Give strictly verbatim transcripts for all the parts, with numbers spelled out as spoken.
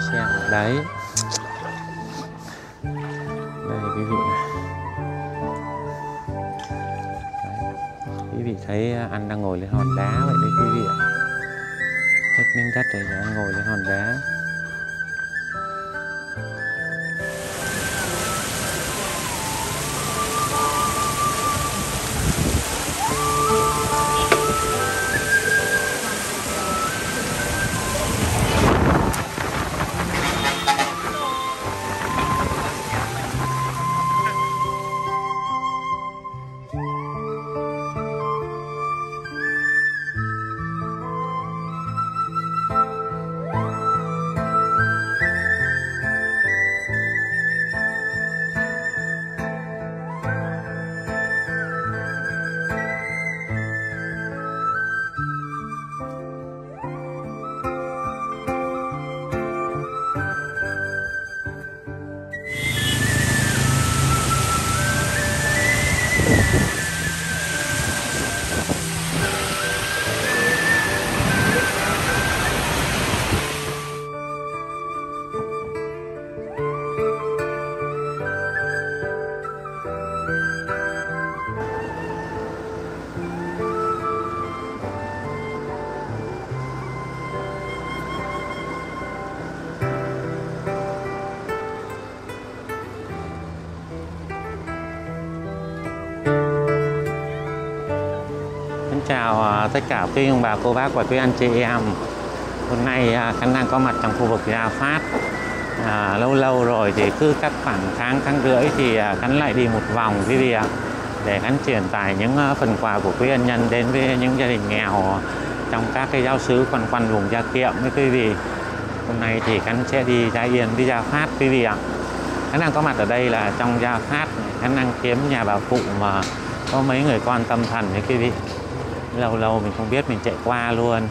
xem đấy. Đây quý vị này. Đấy. Quý vị thấy anh đang ngồi lên hòn đá vậy đấy quý vị ạ. Hết miếng đất rồi anh ngồi lên hòn đá. Chào tất cả quý ông bà cô bác và quý anh chị em. Hôm nay Khánh đang có mặt trong khu vực Gia Phát. à, Lâu lâu rồi thì cứ các khoảng tháng, tháng rưỡi thì Khánh lại đi một vòng quý vị ạ, để Khánh truyền tải những phần quà của quý ân nhân đến với những gia đình nghèo trong các cái giáo xứ quanh quanh vùng Gia Kiệm với quý vị. Hôm nay thì Khánh sẽ đi Gia Yên, đi Gia Phát quý vị ạ. Khánh đang có mặt ở đây là trong Gia Phát. Khánh đang kiếm nhà bà cụ mà có mấy người con tâm thần với quý vị. Lâu lâu mình không biết mình chạy qua luôn.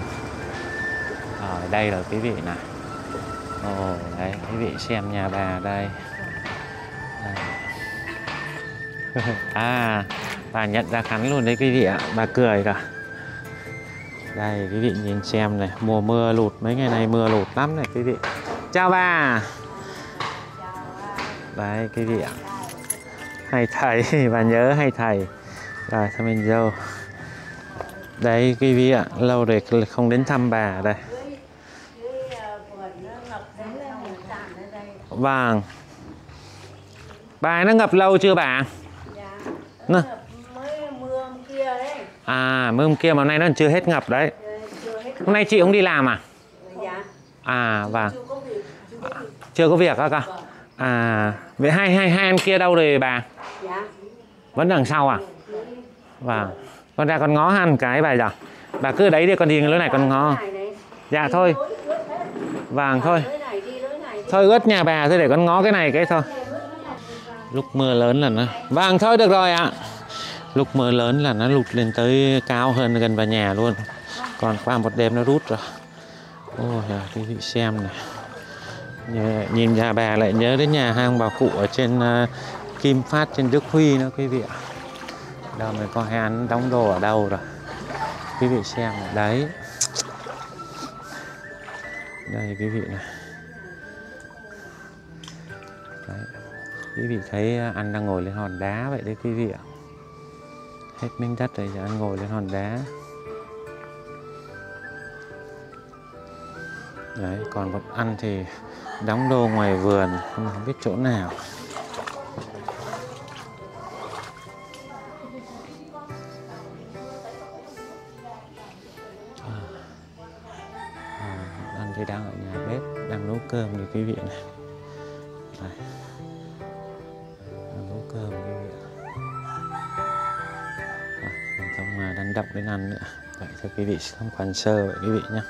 Ở đây rồi quý vị này. Ồ, đấy, quý vị xem nhà bà đây. À, bà nhận ra Khánh luôn đấy quý vị ạ. Bà cười cả. Đây quý vị nhìn xem này. Mùa mưa lụt, mấy ngày này mưa lụt lắm này quý vị. Chào bà. Đấy quý vị ạ. Hay thầy, bà nhớ hay thầy. Rồi, thưa mình dâu. Đây quý vị ạ, lâu rồi không đến thăm bà đây. Vâng. Bà nó ngập lâu chưa bà? Dạ, nó ngập mới mưa hôm kia đấy. À, mưa hôm kia mà hôm nay nó chưa hết ngập đấy. Chưa hết. Hôm nay chị không đi làm à? Dạ. À, vâng. Chưa có việc. Chưa có việc. Chưa có việc hả cả? À, vậy hai, hai, hai anh kia đâu rồi bà? Dạ. Vẫn đằng sau à? Vâng. Con ra con ngó han cái bà giờ. Bà cứ đấy đi, con đi lối này con ngó. Dạ thôi. Vâng thôi. Thôi ướt nhà bà thôi, để con ngó cái này cái thôi. Lúc mưa lớn là nó. Vâng thôi được rồi ạ. Lúc mưa lớn là nó lụt lên tới cao hơn gần vào nhà luôn. Còn qua một đêm nó rút rồi. Ôi giời, quý vị xem này. Nhìn nhà bà lại nhớ đến nhà hàng bà cụ ở trên uh, Kim Phát, trên Đức Huy nữa quý vị ạ. Đâu mới có hai anh đóng đồ ở đâu rồi. Quý vị xem này. Đấy. Đây quý vị này. Đấy. Quý vị thấy anh đang ngồi lên hòn đá vậy đấy quý vị ạ. Hết miếng đất rồi anh ngồi lên hòn đá. Đấy, còn một anh thì đóng đồ ngoài vườn, không biết chỗ nào. À, à, anh thì đang ở nhà bếp, đang nấu cơm thì quý vị này. Đây. Đang nấu cơm quý vị ạ. À, không mà đang động đến ăn nữa. Vậy thôi quý vị tham quan sơ vậy quý vị nhé.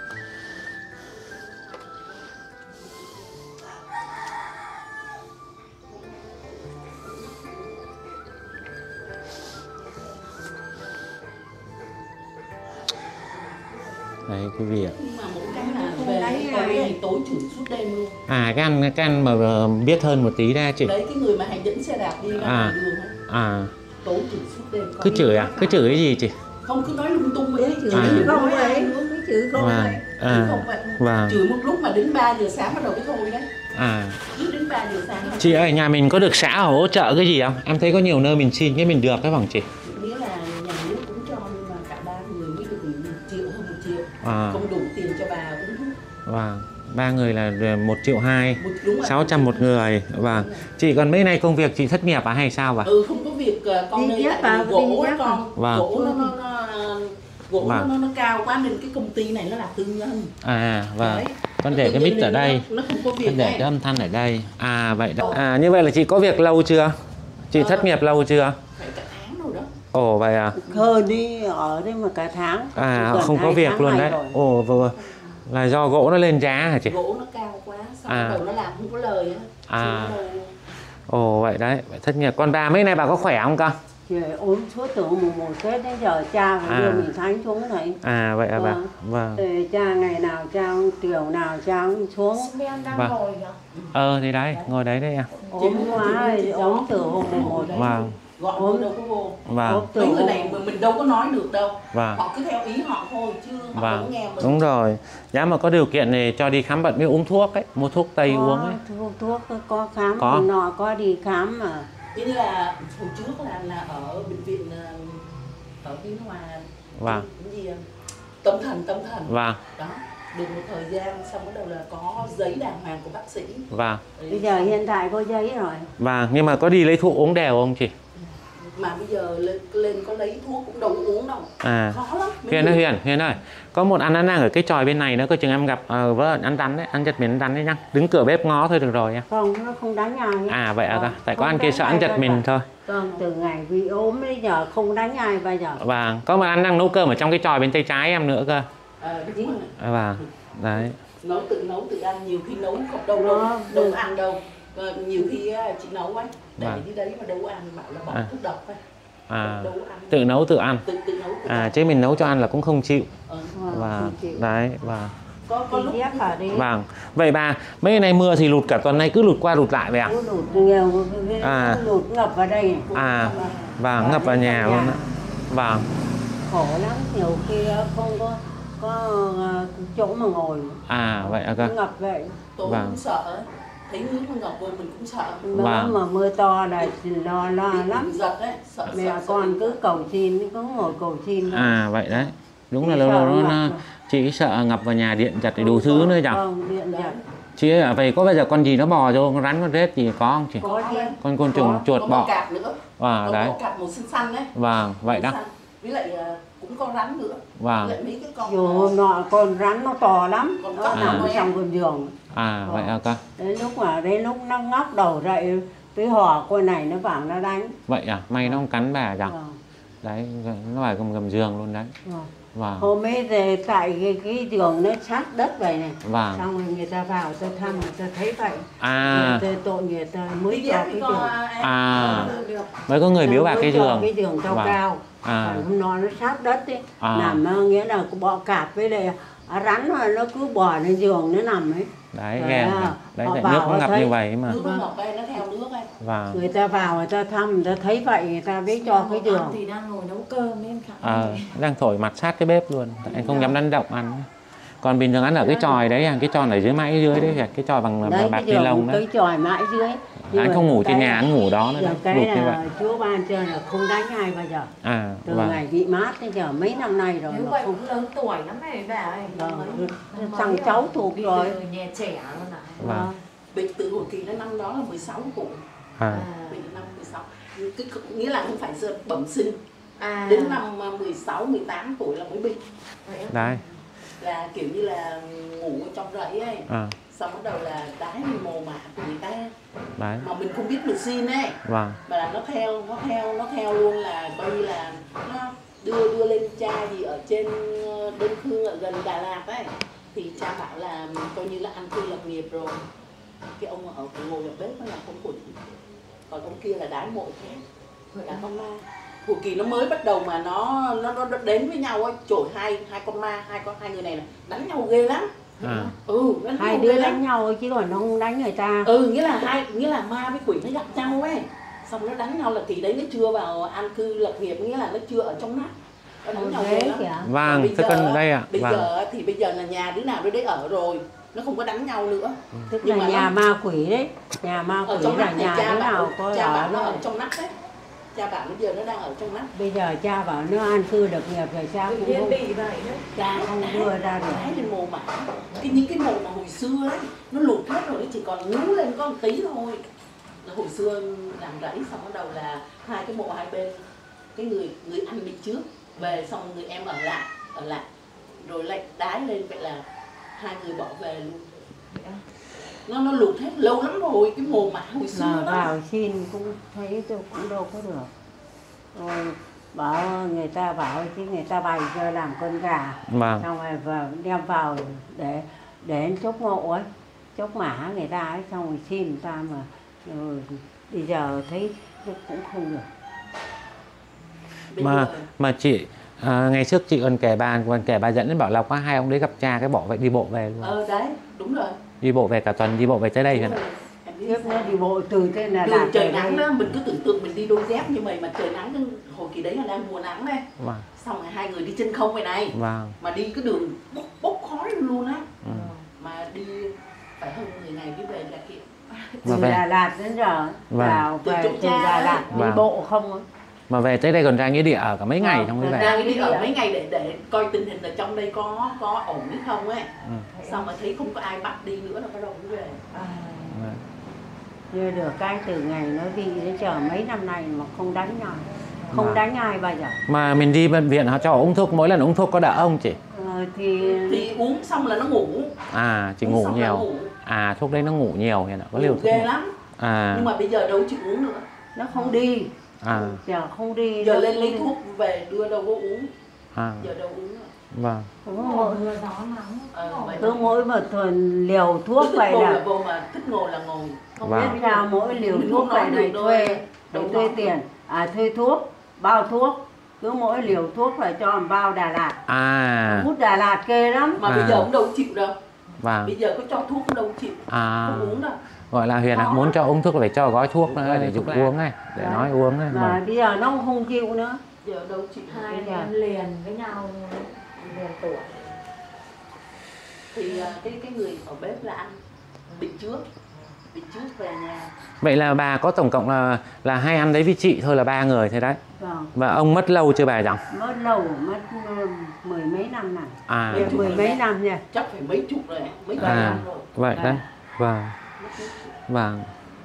Đấy quý vị ạ. Nhưng mà mỗi cái là về cái thì tối chửi suốt đêm luôn. À cái ăn cái ăn mà biết hơn một tí ra chị. Đấy cái người mà hay dẫn xe đạp đi ra à, đường ấy. À. Tối chửi suốt đêm. Cứ chửi à? Cứ chửi cái gì chị? Không, cứ nói lung tung vậy, chửi à. không vậy, cứ chửi không vậy. À. Không vậy. Vâng. Chửi một lúc mà đến ba giờ sáng bắt đầu cái thôi đấy. À. Cứ đến ba giờ sáng. Chị ơi, nhà mình có được xã hỗ trợ cái gì không? Em thấy có nhiều nơi mình xin cái mình được cái bằng chị. Nghĩa là nhà nước cũng cho nhưng mà cả ba người mới được một triệu hơn một triệu. À. Không đủ tiền cho bà uống thuốc. Vâng. Ba người là một triệu hai, Đúng rồi. sáu trăm một người. Vâng. Chị còn mấy nay công việc chị thất nghiệp à hay sao vậy? Ừ, không có việc con Đi ơi, dép tại vào, vì gỗ đi á dép con, vào. gỗ nó nó nó gỗ Vâng. nó, nó nó cao quá nên cái công ty này nó là tư nhân. À, vâng. Đấy. Con để cái mic ở đây. Nó không có việc Con để đấy. cái âm thanh ở đây. À vậy đó. À như vậy là chị có việc lâu chưa? Chị thất nghiệp lâu chưa? Phải cả tháng rồi đó. Ồ vậy à? Hơn đi ở đây mà cả tháng. À Gần không có hai việc tháng luôn nay đấy. rồi. Ồ vừa là do gỗ nó lên giá hả chị? Gỗ nó cao quá, xong À. bắt đầu nó làm không có lời á. À. Chứ đâu- Ồ vậy đấy, vậy thất nghiệp. Còn bà mấy nay bà có khỏe không con? Chị ốm suốt từ mùng một Tết đến giờ cha phải À. đưa mình Thánh xuống cái này. À vậy à bà. Vâng. Vâng. Thì cha ngày nào cha cũng chiều nào cha cũng xuống. Em đang Vâng. ngồi kìa. Ờ thì đấy, ngồi đấy đấy em. Ốm quá thì ốm từ hôm mùng một đấy. Vâng. Gọi vô đâu có vô. Vâng. Ốm từ Mấy người hôm- này mà mình đâu có nói được đâu. Vâng. Họ cứ theo ý họ thôi chứ họ Vâng. không nghe mình. Đúng rồi. Giá mà có điều kiện thì cho đi khám bệnh mới uống thuốc ấy, mua thuốc tây có uống ấy. thuốc, thuốc có khám Có. nọ có đi khám mà. Như là hồi trước là là ở bệnh viện ờ, ở Biên Hòa. Vâng. Cái gì ờ, tâm thần tâm thần. Vâng. Đó. Được một thời gian xong bắt đầu là có giấy đàng hoàng của bác sĩ. Vâng. Bây giờ hiện tại có giấy rồi. Vâng, nhưng mà có đi lấy thuốc uống đều không chị? Mà bây giờ lên, lên có lấy thuốc cũng đâu có uống đâu. À. Khó lắm. Mấy Huyền người- ơi, Huyền, Huyền ơi. Có một anh ăn đang ở cái tròi bên này nữa, coi chừng em gặp uh, vợ ăn rắn đấy, ăn giật mình ăn rắn đấy nhá. Đứng cửa bếp ngó thôi được rồi em. Không, nó không đánh ai. À vậy à, Vâng, tại có không ăn kia đánh sợ ai ăn giật bao mình giờ. thôi. Vâng, từ ngày bị ốm đến giờ không đánh ai bao giờ. Vâng, có một anh đang nấu cơm ở trong cái tròi bên tay trái em nữa cơ. Ờ, đúng rồi. À, vâng, đấy. Nấu tự nấu tự ăn, nhiều khi nấu không đâu đâu, Đó, đâu được. có ăn đâu. Ờ, nhiều khi á, chị nấu ấy, để Vâng. đi đấy mà đâu có ăn, bảo là bỏ À. thuốc độc ấy. À, Đâu có ăn. tự nấu tự ăn. tự tự nấu tự À, ăn. chứ mình nấu cho ăn là cũng không chịu. Ờ. Vâng, Vâng, không chịu. đấy, vâng. Có có Đi lúc dép ở đi. Vâng, vậy bà, mấy ngày nay mưa thì lụt cả tuần nay cứ lụt qua lụt lại vậy à? Có lụt nhiều, À. lụt ngập vào đây. À, vâng, ngập vào nhà luôn á. Vâng, Khổ lắm, nhiều khi không có có ờ, chỗ mà ngồi. à, vậy à cơ. Ngập vậy. tôi Vâng. cũng sợ ấy. Thấy nước nó ngập vô mình cũng sợ. Mà, Vâng. mà mưa to là lo lo Bị- lắm. bị giật đấy, sợ Mẹ sợ, con sợ cứ bị cầu xin, cứ ngồi cầu xin. thôi. À, vậy đấy. Đúng là Chị lâu lâu sợ nó, ngập nó mà. chị sợ ngập vào nhà điện giật thì đủ thứ nữa chẳng. Vâng, điện giật. giật. Chị ơi, ở vậy có bao giờ con gì nó bò vô, con rắn con rết gì có không chị? Có chứ. Con côn trùng Có. chuột có bọ. một cạp nữa. À, Có đấy. một cạp màu xanh xanh đấy. Vâng, vậy đó. Xanh. Với lại ờ, cũng có rắn nữa. Vâng. Với lại mấy cái con Dù hôm nọ con rắn nó to lắm, Con nó cóc nằm à. ở trong vườn giường. À, vậy à cơ. Đến lúc mà đến lúc nó ngóc đầu dậy, cái hò con này nó vào nó đánh. Vậy à, may nó không cắn bà chẳng. Vâng, Đấy, nó phải gầm gầm giường luôn đấy. vâng. Vâng, Hôm ấy thì tại cái, cái giường nó sát đất vậy này. vâng. Xong rồi người ta vào, ta thăm, người ta thấy vậy. À, Người ta tội người ta Cái mới cho dép cái thì giường. con em. à, Được, được. mới có người biếu bà Mới cái cho giường. cái giường cao Vâng. cao. À. Còn hôm nọ nó sát đất ấy. À. Nằm ờ, nghĩa là bọ cạp với lại à, rắn mà nó cứ bò lên giường nó nằm ấy. Đấy, Đấy ghê. à, Đấy, họ tại bảo nước nó ngập thấy- như vậy mà. Nước nó ngập đây, nó theo nước ấy. Vâng. Người ta vào người ta thăm, người ta thấy vậy người ta biết cho cái Ăn giường. thì đang ngồi nấu cơm em khả Ờ, đang thổi mặt sát cái bếp luôn. Tại anh không dám đánh động ăn. Còn bình thường ăn ở cái tròi đấy, cái tròi ở dưới mãi dưới đấy, cái tròi bằng Đấy bạc cái ni giường lông đấy. cái chòi mãi dưới. Nhưng Anh mà không ngủ trên cái- nhà, anh ngủ đó nữa giờ đấy. cái Lụt như vậy. là Chúa ban cho là không đánh ai bao giờ. À, Từ vâng. ngày bị mát đến giờ mấy năm nay rồi Nếu mà vậy không. cũng lớn tuổi lắm này bà ơi. Vâng, Mấy- thằng mấy cháu à? thuộc Đi rồi. từ nhà trẻ luôn này. Vâng. Bệnh từ hồi kỳ nó năm đó là mười sáu tuổi. À, À. Bệnh năm mười sáu. Cái, nghĩa là không phải giờ bẩm sinh. À. Đến năm mười sáu, mười tám tuổi là mới bị. Vậy á? đấy. Là kiểu như là ngủ ở trong rẫy ấy. À, Xong bắt đầu là đái mồ mả của người ta. đấy. Mà mình không biết mình xin ấy. Vâng. Mà là nó theo, nó theo, nó theo luôn là coi như là nó đưa đưa lên cha gì ở trên ờ, Đơn Khương ở gần Đà Lạt ấy. Thì cha bảo là coi như là ăn cư lập nghiệp rồi. Cái ông ở ngồi ở bếp đó là không của còn ông kia là đái mộ thế. Là con ma. Hồi kỳ nó mới bắt đầu mà nó nó nó đến với nhau ấy, chổi hai hai con ma, hai con hai người này, này đánh nhau ghê lắm. À, Ừ, đánh Hai nhau đứa ghê lắm. đánh nhau chứ còn nó không đánh người ta. Ừ, nghĩa là hai nghĩa là ma với quỷ nó gặp nhau ấy, xong nó đánh nhau là kỳ đấy nó chưa vào an cư lập nghiệp, nghĩa là nó chưa ở trong mắt. Nó đánh Một nhau ghế ghê lắm. kìa. Vâng, Bây thế giờ con á, đây ạ. Bây Vâng. giờ thì bây giờ là nhà đứa nào đứa đấy ở rồi, nó không có đánh nhau nữa. Tức Nhưng là mà nhà nó- ma quỷ đấy. Nhà ma ở quỷ trong là nắp này nhà cha đứa nào bảo, có cha ở bảo nó ở đó. trong nắp đấy. Cha bảo bây giờ nó đang ở trong nắp. Bây giờ cha bảo nó an cư được nghiệp rồi cha Tự cũng nhiên không, bị vậy đấy. Cha không đá- đưa ra được. đá lên mồ mả. Cái những cái mồ mà hồi xưa ấy, nó lụt hết rồi, nó chỉ còn ngú lên có một tí thôi. Là hồi xưa làm rẫy xong bắt đầu là hai cái mộ hai bên, cái người người ăn đi trước, về xong người em ở lại, ở lại, rồi lại đái lên, vậy là hai người bỏ về luôn. Nó nó lụt hết lâu lắm rồi, cái mồ mả hồi xưa Mà đó. vào xin cũng thấy tôi cũng đâu có được. Rồi bảo người ta bảo chứ người ta bày cho làm con gà. Vâng. Xong rồi vào đem vào để để chốc mộ ấy, chốc mả người ta ấy, xong rồi xin người ta mà rồi bây giờ thấy nó cũng không được. Bây Mà giờ- mà chị à, ngày trước chị còn kể bà còn kể bà dẫn đến bảo là có hai ông đấy gặp cha cái bỏ vậy đi bộ về luôn. Ờ đấy, đúng rồi. Đi bộ về cả tuần, đi bộ về tới đây Đúng rồi. rồi. Em biết Tiếp sao? nó đi bộ từ trên là Đường Đà trời về nắng đây. đó, mình cứ tưởng tượng mình đi đôi dép như mày mà trời nắng cái hồi kỳ đấy là đang mùa nắng đây. Vâng. Xong rồi hai người đi chân không vậy này. Vâng. Mà đi cái đường bốc, bốc khói luôn á. Ừ. Mà đi phải hơn mười ngày mới về là kịp. Từ Mà về Đà Lạt đến giờ Vâng. vào Từ về chỗ từ cha Đà ấy. Lạt đi Vâng. bộ không ấy. mà về tới đây còn ra nghĩa địa ở cả mấy ngày Vâng, xong mới còn về. ra- Đang đi ở mấy ngày để để coi tình hình ở trong đây có có ổn hay không ấy. Ừ. Xong mà thấy không có ai bắt đi nữa là bắt đầu mới về. À, Vâng. Như được cái từ ngày nó đi đến chờ mấy năm nay mà không đánh nhau, không Vâng. đánh ai bao giờ. Mà mình đi bệnh viện họ cho uống thuốc, mỗi lần uống thuốc có đỡ không chị? Ờ, thì Thì uống xong là nó ngủ. À, chị Uống ngủ xong là nhiều. ngủ. À, thuốc đấy nó ngủ nhiều hiện ạ, có liều Ngủ thuốc. ghê lắm. À, Nhưng mà bây giờ đâu chịu uống nữa. nó không đi, à, giờ không đi. Giờ nó lên không lấy đi. thuốc về đưa đâu có uống. à, Giờ đâu uống nữa. vâng. Cứ mùa mỗi, mưa gió nắng. Ờ, vậy cứ mỗi một tuần liều thuốc Cứ vậy thích ngồi là là vô mà thích ngồi là ngồi. Không Vâng. biết sao mỗi liều Không thuốc nói vậy này được thuê, đâu. phải Đâu thuê nói tiền, à thuê thuốc, bao thuốc, cứ mỗi liều thuốc là cho một bao Đà Lạt. À, Hút Đà Lạt kê lắm. Mà bây À. giờ cũng đâu chịu đâu. vâng. Bây giờ có cho thuốc cũng đâu chịu. À, Không uống đâu. gọi là Huyền ạ, Có. muốn cho uống thuốc là phải cho gói thuốc nữa Gói để thuốc dụng lạ. uống này, để Đấy. nói uống này. Mà Vâng. bây giờ nó cũng không chịu nữa. Giờ đâu chịu. Hai Bây anh giờ. em liền với nhau liền tuổi. Thì à, cái cái người ở bếp là ăn bị trước. Bị trước về nhà. Vậy là bà có tổng cộng là là hai ăn đấy với chị thôi là ba người thôi đấy. Vâng. Và ông mất lâu chưa bà chẳng? Mất lâu, mất ừ, mười mấy năm này. À, Mấy chục Mười rồi mấy đấy. năm nha. Chắc phải mấy chục rồi, mấy chục à, năm rồi. vậy À. đấy. Vâng, Mất mấy chục. vâng.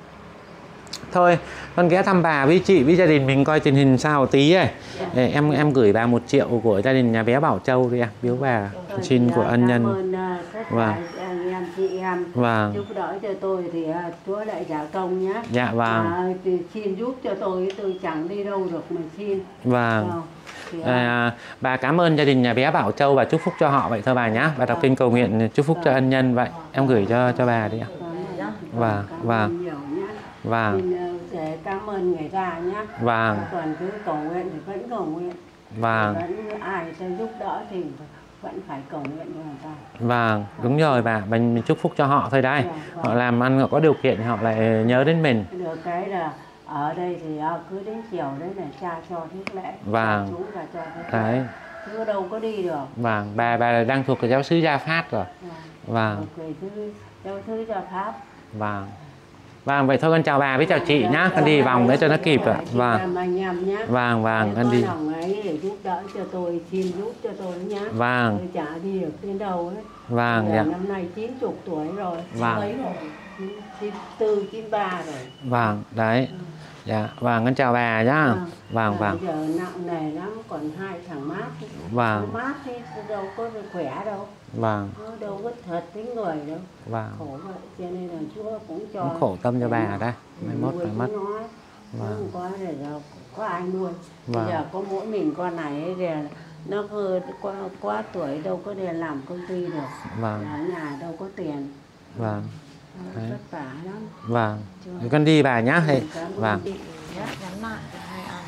Thôi, con ghé thăm bà với chị với gia đình mình coi tình hình sao tí ấy. Dạ. Để em em gửi bà một triệu của gia đình nhà bé Bảo Châu đi em, biếu bà Thôi xin thì, của à, ân nhân. Cảm ơn à, tất cả Vâng. anh em chị em Vâng, giúp đỡ cho tôi thì à, Chúa lại trả công nhé. dạ vâng, À, thì xin giúp cho tôi, tôi chẳng đi đâu được mà xin. vâng. Vâng. Thì, à, À, bà cảm ơn gia đình nhà bé Bảo Châu và chúc phúc cho họ vậy thôi bà nhá. Bà đọc kinh cầu nguyện chúc phúc cho ân nhân vậy. Em gửi cho cho bà đi ạ. cảm ơn, Vâng, cảm vâng. ơn nhiều nhé. Vâng, Xin ờ, sẽ cảm ơn người ta nhé. vâng, Còn cứ cầu nguyện thì vẫn cầu nguyện. vâng, Vẫn ai ta giúp đỡ thì vẫn phải cầu nguyện cho người ta. vâng, đúng rồi bà, mình, mình chúc phúc cho họ thôi đấy. Vâng, vâng. Họ làm ăn họ có điều kiện thì họ lại nhớ đến mình. Được cái là ở đây thì à, cứ đến chiều đấy là cha cho thức lễ. Vâng. Chú là cho thức Đấy, lễ. Chứ đâu có đi được. vâng, bà bà đang thuộc cái giáo sứ Gia Phát rồi. Vâng, Rồi thứ đâu thứ cho Pháp. vâng. Vâng, vậy thôi con chào bà với chào chị nhá. Con đi vòng đấy cho nó kịp rồi. Vâng, Anh em nhé. vâng, vâng, con Con đi. lòng ấy để giúp đỡ cho tôi, xin giúp cho tôi nhé. Vâng, Tôi chả đi được đến đâu ấy. vâng, Giờ dạ. năm nay chín mươi tuổi rồi. Vâng. Mấy rồi. chín tư, chín ba rồi. Vâng, đấy. Dạ, vâng, con chào bà nhá. Vâng, Mà vâng, Bây giờ nặng nề lắm, còn hai thằng mát. vâng, Nó mát thì đâu có khỏe đâu. vâng, Nó đâu có thật tính người đâu. vâng. Khổ vậy, cho nên là Chúa cũng cho. Cũng khổ tâm cho bà đây. Mai mốt nuôi phải mất. chúng nó. Nó Vâng. không có để đâu, có ai nuôi. Vâng. Bây giờ có mỗi mình con này ấy thì nó cứ quá, quá tuổi đâu có để làm công ty được. Vâng, Ở nhà đâu có tiền. vâng, Nó Đấy. vất vả lắm. vâng. Thì con đi bà nhá. Thì, Cảm ơn vâng, chị. Nhá, nhắn lại cho hai ăn.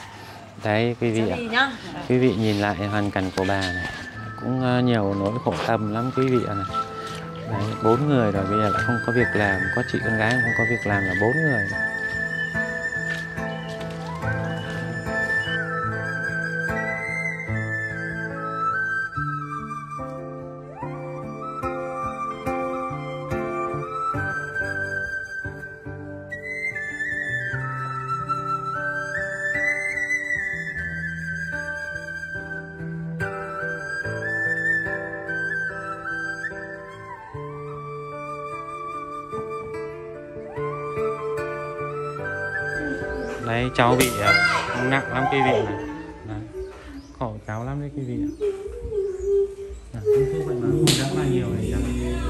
đấy quý vị Cho ạ. đi nhá. Quý vị nhìn lại hoàn cảnh của bà này cũng ờ, nhiều nỗi khổ tâm lắm quý vị ạ này. Đấy, bốn người rồi bây giờ lại không có việc làm, có chị con gái không có việc làm là bốn người rồi. Đấy, cháu bị uh, nặng lắm quý vị này. Đấy. Khổ cháu lắm đấy quý vị ạ. Đấy, uống thuốc vậy mà không đỡ bao nhiêu này cháu.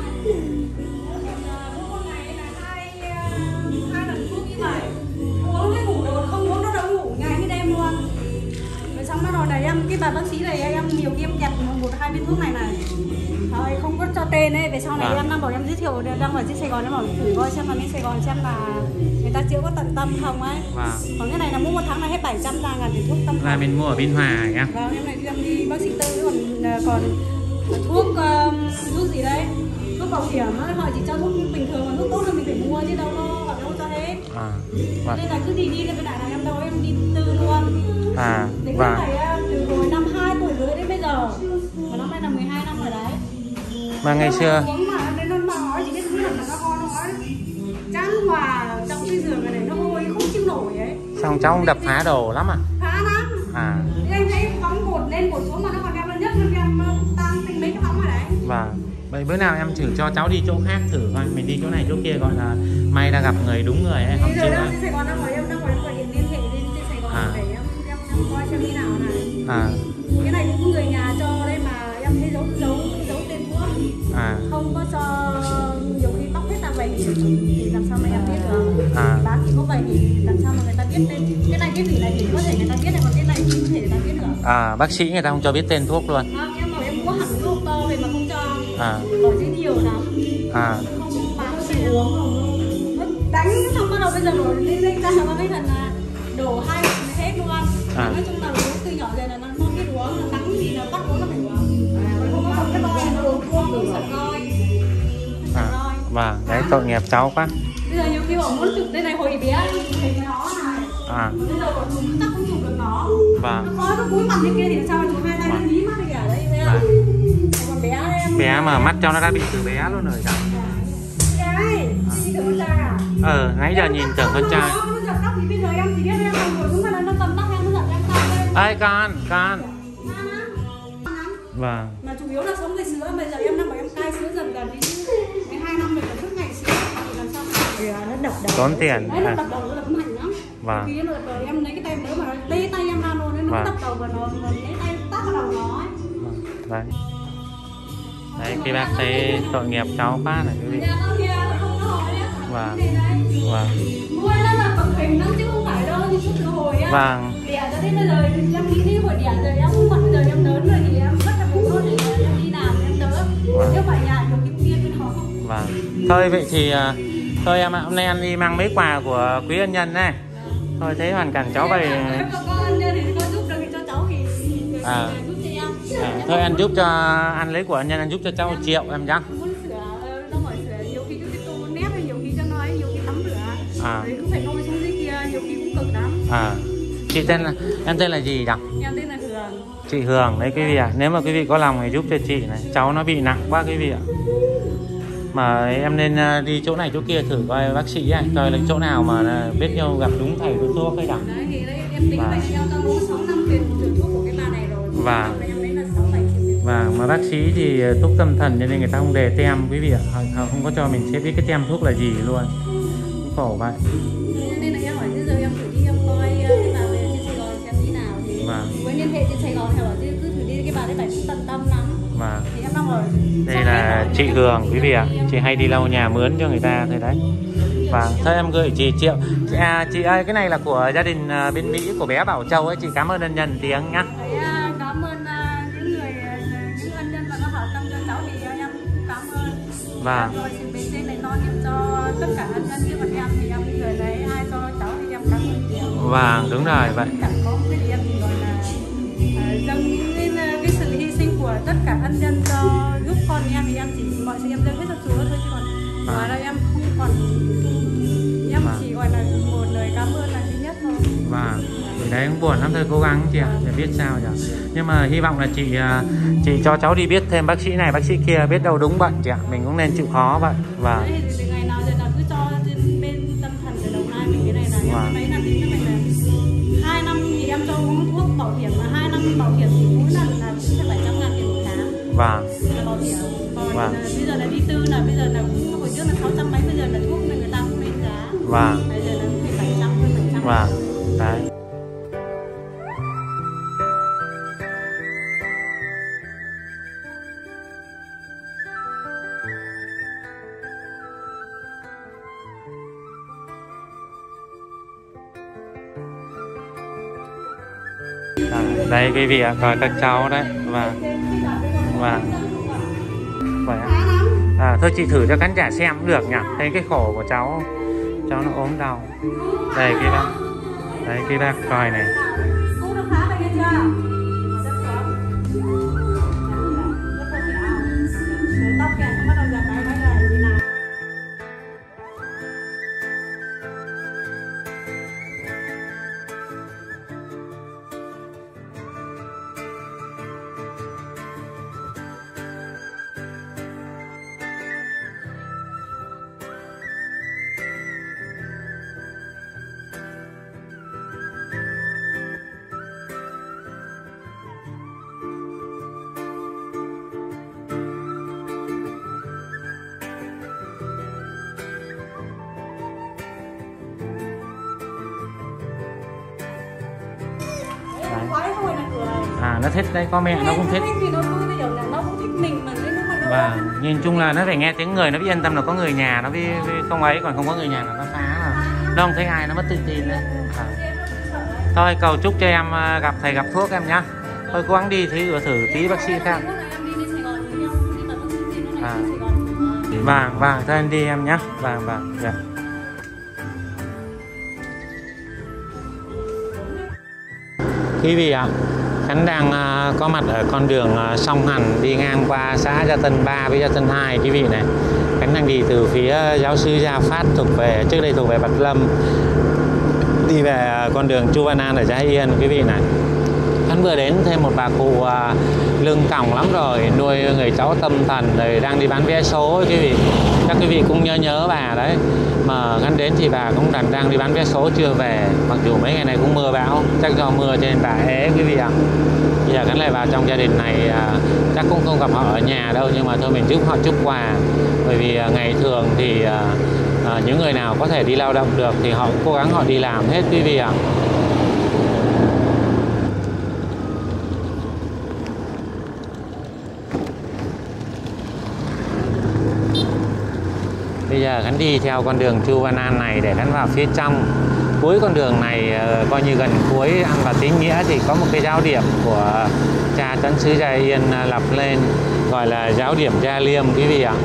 Hai lần thuốc như vậy, uống cái ngủ được, không uống nó đâu ngủ ngày như đêm luôn. Rồi xong bắt đầu này em, cái bà bác sĩ này em nhiều khi em kẹp một hai viên thuốc này này. Rồi không có cho tên ấy, về sau này à. Em đang bảo em giới thiệu, đang ở trên Sài Gòn em bảo thử coi xem là lên Sài Gòn xem là người ta chữa có tận tâm không ấy. À. Còn cái này là mua một tháng là hết bảy trăm ngàn tiền thuốc tâm. Là mình mua ở Biên Hòa nhá. Vâng, em này em đi bác sĩ Tư, còn còn thuốc uh, thuốc gì đấy, thuốc bảo hiểm ấy, họ chỉ cho thuốc bình thường, mà thuốc tốt là mình phải mua chứ đâu có họ đâu cho hết. À. Vâng. Nên là cứ đi đi lên bên này là em đâu em đi Tư luôn. À. Đến Vâng. phải từ hồi năm hai tuổi rưỡi đến bây giờ, mà năm nay là mười hai năm rồi đấy. Mà ngày xưa uống mà nên nó nói chỉ biết thứ là nó con nó nói chán hòa trong cái giường này nó hôi không chịu nổi ấy. xong cháu không đập phá đồ lắm à? Phá lắm. À. Thì anh thấy bóng cột lên cột xuống mà nó còn em nhất nên em tan tinh mấy cái bóng rồi đấy. Vâng. Vậy bữa nào em thử cho cháu đi chỗ khác thử coi, mình đi chỗ này chỗ kia gọi là may ra gặp người đúng người ấy, không Bây chịu giờ á. đang trên Sài Gòn đang gọi em đang gọi em gọi điện liên hệ lên trên Sài Gòn À. để em em em coi xem như nào này. À. Cái này cũng người nhà cho đây mà em thấy dấu dấu dấu tên thuốc. À. Không có cho nhiều khi bóc hết ra vậy thì làm sao mà em biết được. À. Bán chỉ có vậy thì làm sao mà người ta biết tên. Cái này cái vị này thì có thể người ta biết, còn cái này thì không thể người ta biết được. À, bác sĩ người ta không cho biết tên thuốc luôn. Không, em bảo em mua hẳn thuốc to về mà không cho. À. Bỏ chứ nhiều lắm. À. Không bán gì uống không. Đánh xong bắt đầu bây giờ đổ lên lên ra là cái thần là đổ hai hết luôn. À. Nói chung là uống từ nhỏ giờ là nó không biết uống, nó nắng gì là bắt uống là phải uống. Còn không có một cái bao nó uống thuốc uống sẵn rồi. À. Vâng, đấy tội nghiệp cháu quá. Bây giờ nhiều khi họ muốn chụp đây này hồi bé thì nó này. À. Bây giờ bọn chúng chắc không chụp được nó. Vâng. Nó có nó cúi mặt như kia thì sao mà chụp hai tay nó dí mắt đi cả đấy thấy không? Còn bé em. Bé mà mắt cho nó đã bị từ bé luôn rồi cháu. Cái chị tưởng con trai à? Ờ, nãy giờ nhìn tưởng con trai. Nó giật tóc thì bây giờ em chỉ biết em làm ngồi xuống mà nó cầm tóc em nó giật em tóc. Ê con, con. Vâng. Mà chủ yếu là sống ngày sữa, bây giờ em đang bảo em cai sữa dần dần đi. mười hai năm rồi còn suốt ngày sữa thì làm sao thì nó đập đầu. Tốn tiền. Đấy, nó đập đầu nó đập mạnh lắm. Vâng. Khi nó đập đầu em lấy cái tay đỡ mà nó tê tay em ra luôn, nó đập đầu và nó nó lấy tay tát vào đầu nó ấy. Đấy. Đấy, cái bác thấy tội nghiệp cháu quá này quý vị. Nhà nó kia nó không có hỏi ấy. Vâng. Cái này đây. Vâng. Nuôi nó là tập hình lắm chứ không phải đâu, như suốt từ hồi á. Vâng. Đẻ cho đến bây giờ em nghĩ đến hồi đẻ rồi em không mặc, giờ em lớn rồi thì em rất là bụng thôi để em đi làm em đỡ. Vâng. Chứ phải nhà nhiều cái kia với nó. Vâng. Thôi vậy thì thôi em ạ, hôm nay anh đi mang mấy quà của quý ân nhân này. Thôi thấy hoàn cảnh cháu vậy. Nếu có ân nhân thì có giúp được thì cho cháu thì À. giúp cho em. À, thôi anh giúp cho anh lấy của ân nhân, anh giúp cho cháu một triệu em nhá. Muốn sửa, nó hỏi sửa nhiều khi cái tô nét hay nhiều khi cho nó ấy, nhiều khi tắm rửa. À. Rồi cứ phải lôi xuống dưới kia, nhiều khi cũng cực lắm. À. Chị tên là em tên là gì nhỉ? Em tên là Hường. Chị Hường đấy quý vị ạ. Nếu mà quý vị có lòng thì giúp cho chị này. Cháu nó bị nặng quá quý vị ạ. Mà em nên đi chỗ này chỗ kia thử coi bác sĩ ấy, coi là chỗ nào mà biết nhau gặp đúng thầy đúng thuốc hay đẳng. Đấy thì đấy em tính vậy em cho nó sáu năm tiền tiền thuốc của cái bà này rồi. Và em lấy là sáu bảy triệu. và mà bác sĩ thì thuốc tâm thần cho nên người ta không đề tem quý vị ạ. Họ không có cho mình sẽ biết cái tem thuốc là gì luôn. Cũng khổ vậy. Nên là em hỏi bây giờ em thử đi em coi cái bà về trên Sài Gòn xem như nào thì với liên hệ trên Sài Gòn hay bảo cứ thử đi cái bà đấy phải tận tâm lắm. Và thì em đang hỏi đây là chị Hường quý vị ạ. Chị hay đi lau nhà mướn cho người ta thôi đấy. Và thôi em gửi chị triệu. À, chị ơi cái này là của gia đình bên Mỹ của bé Bảo Châu ấy, chị cảm ơn ân nhân tiếng nhá. Đấy, cảm ơn những người những ân nhân mà nó hảo tâm cho cháu thì em cảm ơn. Và rồi xin bên trên này nó giúp cho tất cả ân nhân như bọn em thì em người đấy ai cho cháu thì em cảm ơn nhiều. Vâng đúng rồi vậy. Chẳng có một cái gì em thì gọi là dâng lên cái sự hy sinh của tất cả ân nhân cho giúp con em thì em chỉ mọi sự em dâng hết cho Chúa thôi chứ còn ngoài ra em không còn em à. chỉ gọi là một lời cảm ơn là duy nhất thôi. Vâng. Đấy cũng buồn lắm, thôi cố gắng chị ạ, để biết sao nhỉ. Nhưng mà hy vọng là chị chị cho cháu đi biết thêm bác sĩ này bác sĩ kia, biết đâu đúng bệnh chị ạ, mình cũng nên chịu khó vậy. Và đấy, thì ngày nào giờ nào cứ cho trên bên tâm thần ở Đồng Nai mình cái này là em mấy năm tính cho mình là hai năm thì em cho uống thuốc bảo hiểm mà hai năm bảo hiểm thì mỗi lần là cũng phải bảy trăm ngàn tiền một tháng. Vâng. Là bảo hiểm. Còn Vâng. bây giờ là đi tư là bây giờ là cũng hồi trước là sáu trăm mấy, bây giờ là thuốc người ta cũng lên giá. Vâng. Bây giờ là cũng phải bảy trăm hơn bảy trăm. Vâng. Đấy. Đây quý vị ạ, coi các cháu đấy. Và và vậy ạ. À, thôi chị thử cho khán giả xem cũng được nhỉ. Thấy cái khổ của cháu, cháu nó ốm đau. Đây cái bác, đấy cái bác coi này. À, nó thích đấy, có mẹ nó cũng thích. Và nhìn chung là nó phải nghe tiếng người, nó biết yên tâm là có người nhà, nó biết không ấy, còn không có người nhà là nó phá là nó không thấy ai, nó mất tự tin đấy. À. Thôi cầu chúc cho em gặp thầy gặp thuốc em nhá. Thôi cố gắng đi thử thử tí bác sĩ khác. À. Vâng vâng, thôi em đi em nhá. Vâng vâng. Dạ. Quý vị ạ, Khánh đang uh, có mặt ở con đường uh, song hành đi ngang qua xã Gia Tân ba với Gia Tân hai quý vị này. Khánh đang đi từ phía giáo sư Gia Phát thuộc về, trước đây thuộc về Bạch Lâm, đi về uh, con đường Chu Văn An ở Gia Yên quý vị này. Khánh vừa đến thêm một bà cụ uh, lưng còng lắm rồi, nuôi người cháu tâm thần rồi đang đi bán vé số quý vị. Chắc quý vị cũng nhớ nhớ bà đấy. Mà Khánh đến thì bà cũng đang đang đi bán vé số chưa về, mặc dù mấy ngày này cũng mưa bão, chắc do mưa cho nên bà ế quý vị ạ. Bây giờ Khánh lại vào trong gia đình này, à, chắc cũng không gặp họ ở nhà đâu, nhưng mà thôi mình giúp họ chút quà, bởi vì à, ngày thường thì à, à, những người nào có thể đi lao động được thì họ cũng cố gắng họ đi làm hết quý vị ạ. Bây giờ Khánh đi theo con đường Chu Văn An này để Khánh vào phía trong. Cuối con đường này coi như gần cuối An và Tín Nghĩa thì có một cái giáo điểm của cha Trấn Sứ Gia Yên lập lên, gọi là giáo điểm Gia Liêm quý vị ạ.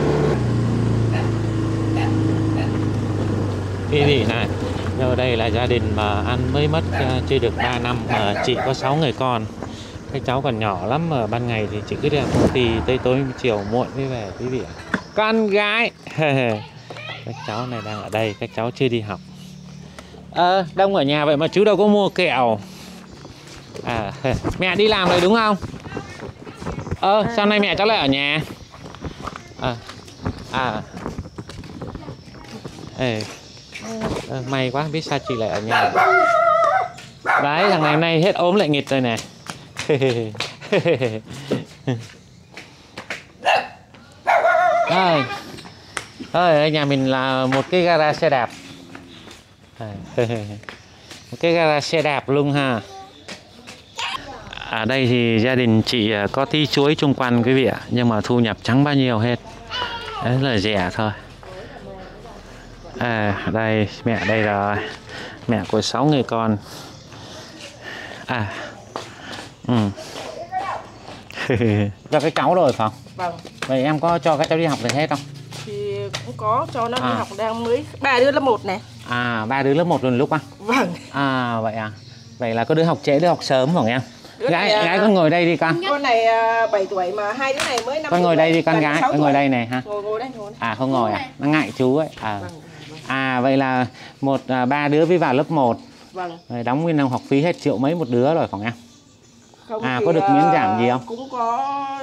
Quý vị này, ở đây là gia đình mà An mới mất chưa được ba năm mà chị có sáu người con. Cái cháu còn nhỏ lắm, mà ban ngày thì chị cứ đi làm công ty, tới tối chiều muộn mới về quý vị ạ. Con gái. Các cháu này đang ở đây, các cháu chưa đi học. Ờ, à, đông ở nhà vậy mà chú đâu có mua kẹo. À, mẹ đi làm rồi đúng không? Ờ, à, sao nay mẹ cháu lại ở nhà? À, à. Ê, à, may quá, biết sao chị lại ở nhà. Đấy, thằng này hôm nay hết ốm lại nghịch rồi nè. Thôi, thôi ở nhà mình là một cái gara xe đạp. Một cái gara xe đạp luôn ha. Ở đây thì gia đình chị có tí chuối chung quanh quý vị ạ, nhưng mà thu nhập chẳng bao nhiêu hết. Đấy là rẻ thôi. À, đây mẹ đây rồi. Mẹ của sáu người con. À, ừ. Cho cái cháu rồi phải không? Vâng. Vậy em có cho các cháu đi học rồi hết không? Thì cũng có cho nó à. đi học, đang mới ba đứa lớp một này. À, ba đứa lớp một luôn lúc á? Vâng. À, vậy à. Vậy là có đứa học trễ, đứa học sớm phải không em? Đứa gái này, gái con ngồi đây đi con. Con này bảy tuổi mà hai đứa này mới năm. Con ngồi đây đi con gái, con ngồi đây này ha. Ngồi ngồi đây, ngồi đây. À không ngồi à? Nó ngại chú ấy. À. Vâng. À vậy là một à, ba đứa mới vào lớp một. Vâng. Rồi đóng nguyên năm học phí hết triệu mấy một đứa rồi phải không em? Không, à có được miễn giảm gì không? Cũng có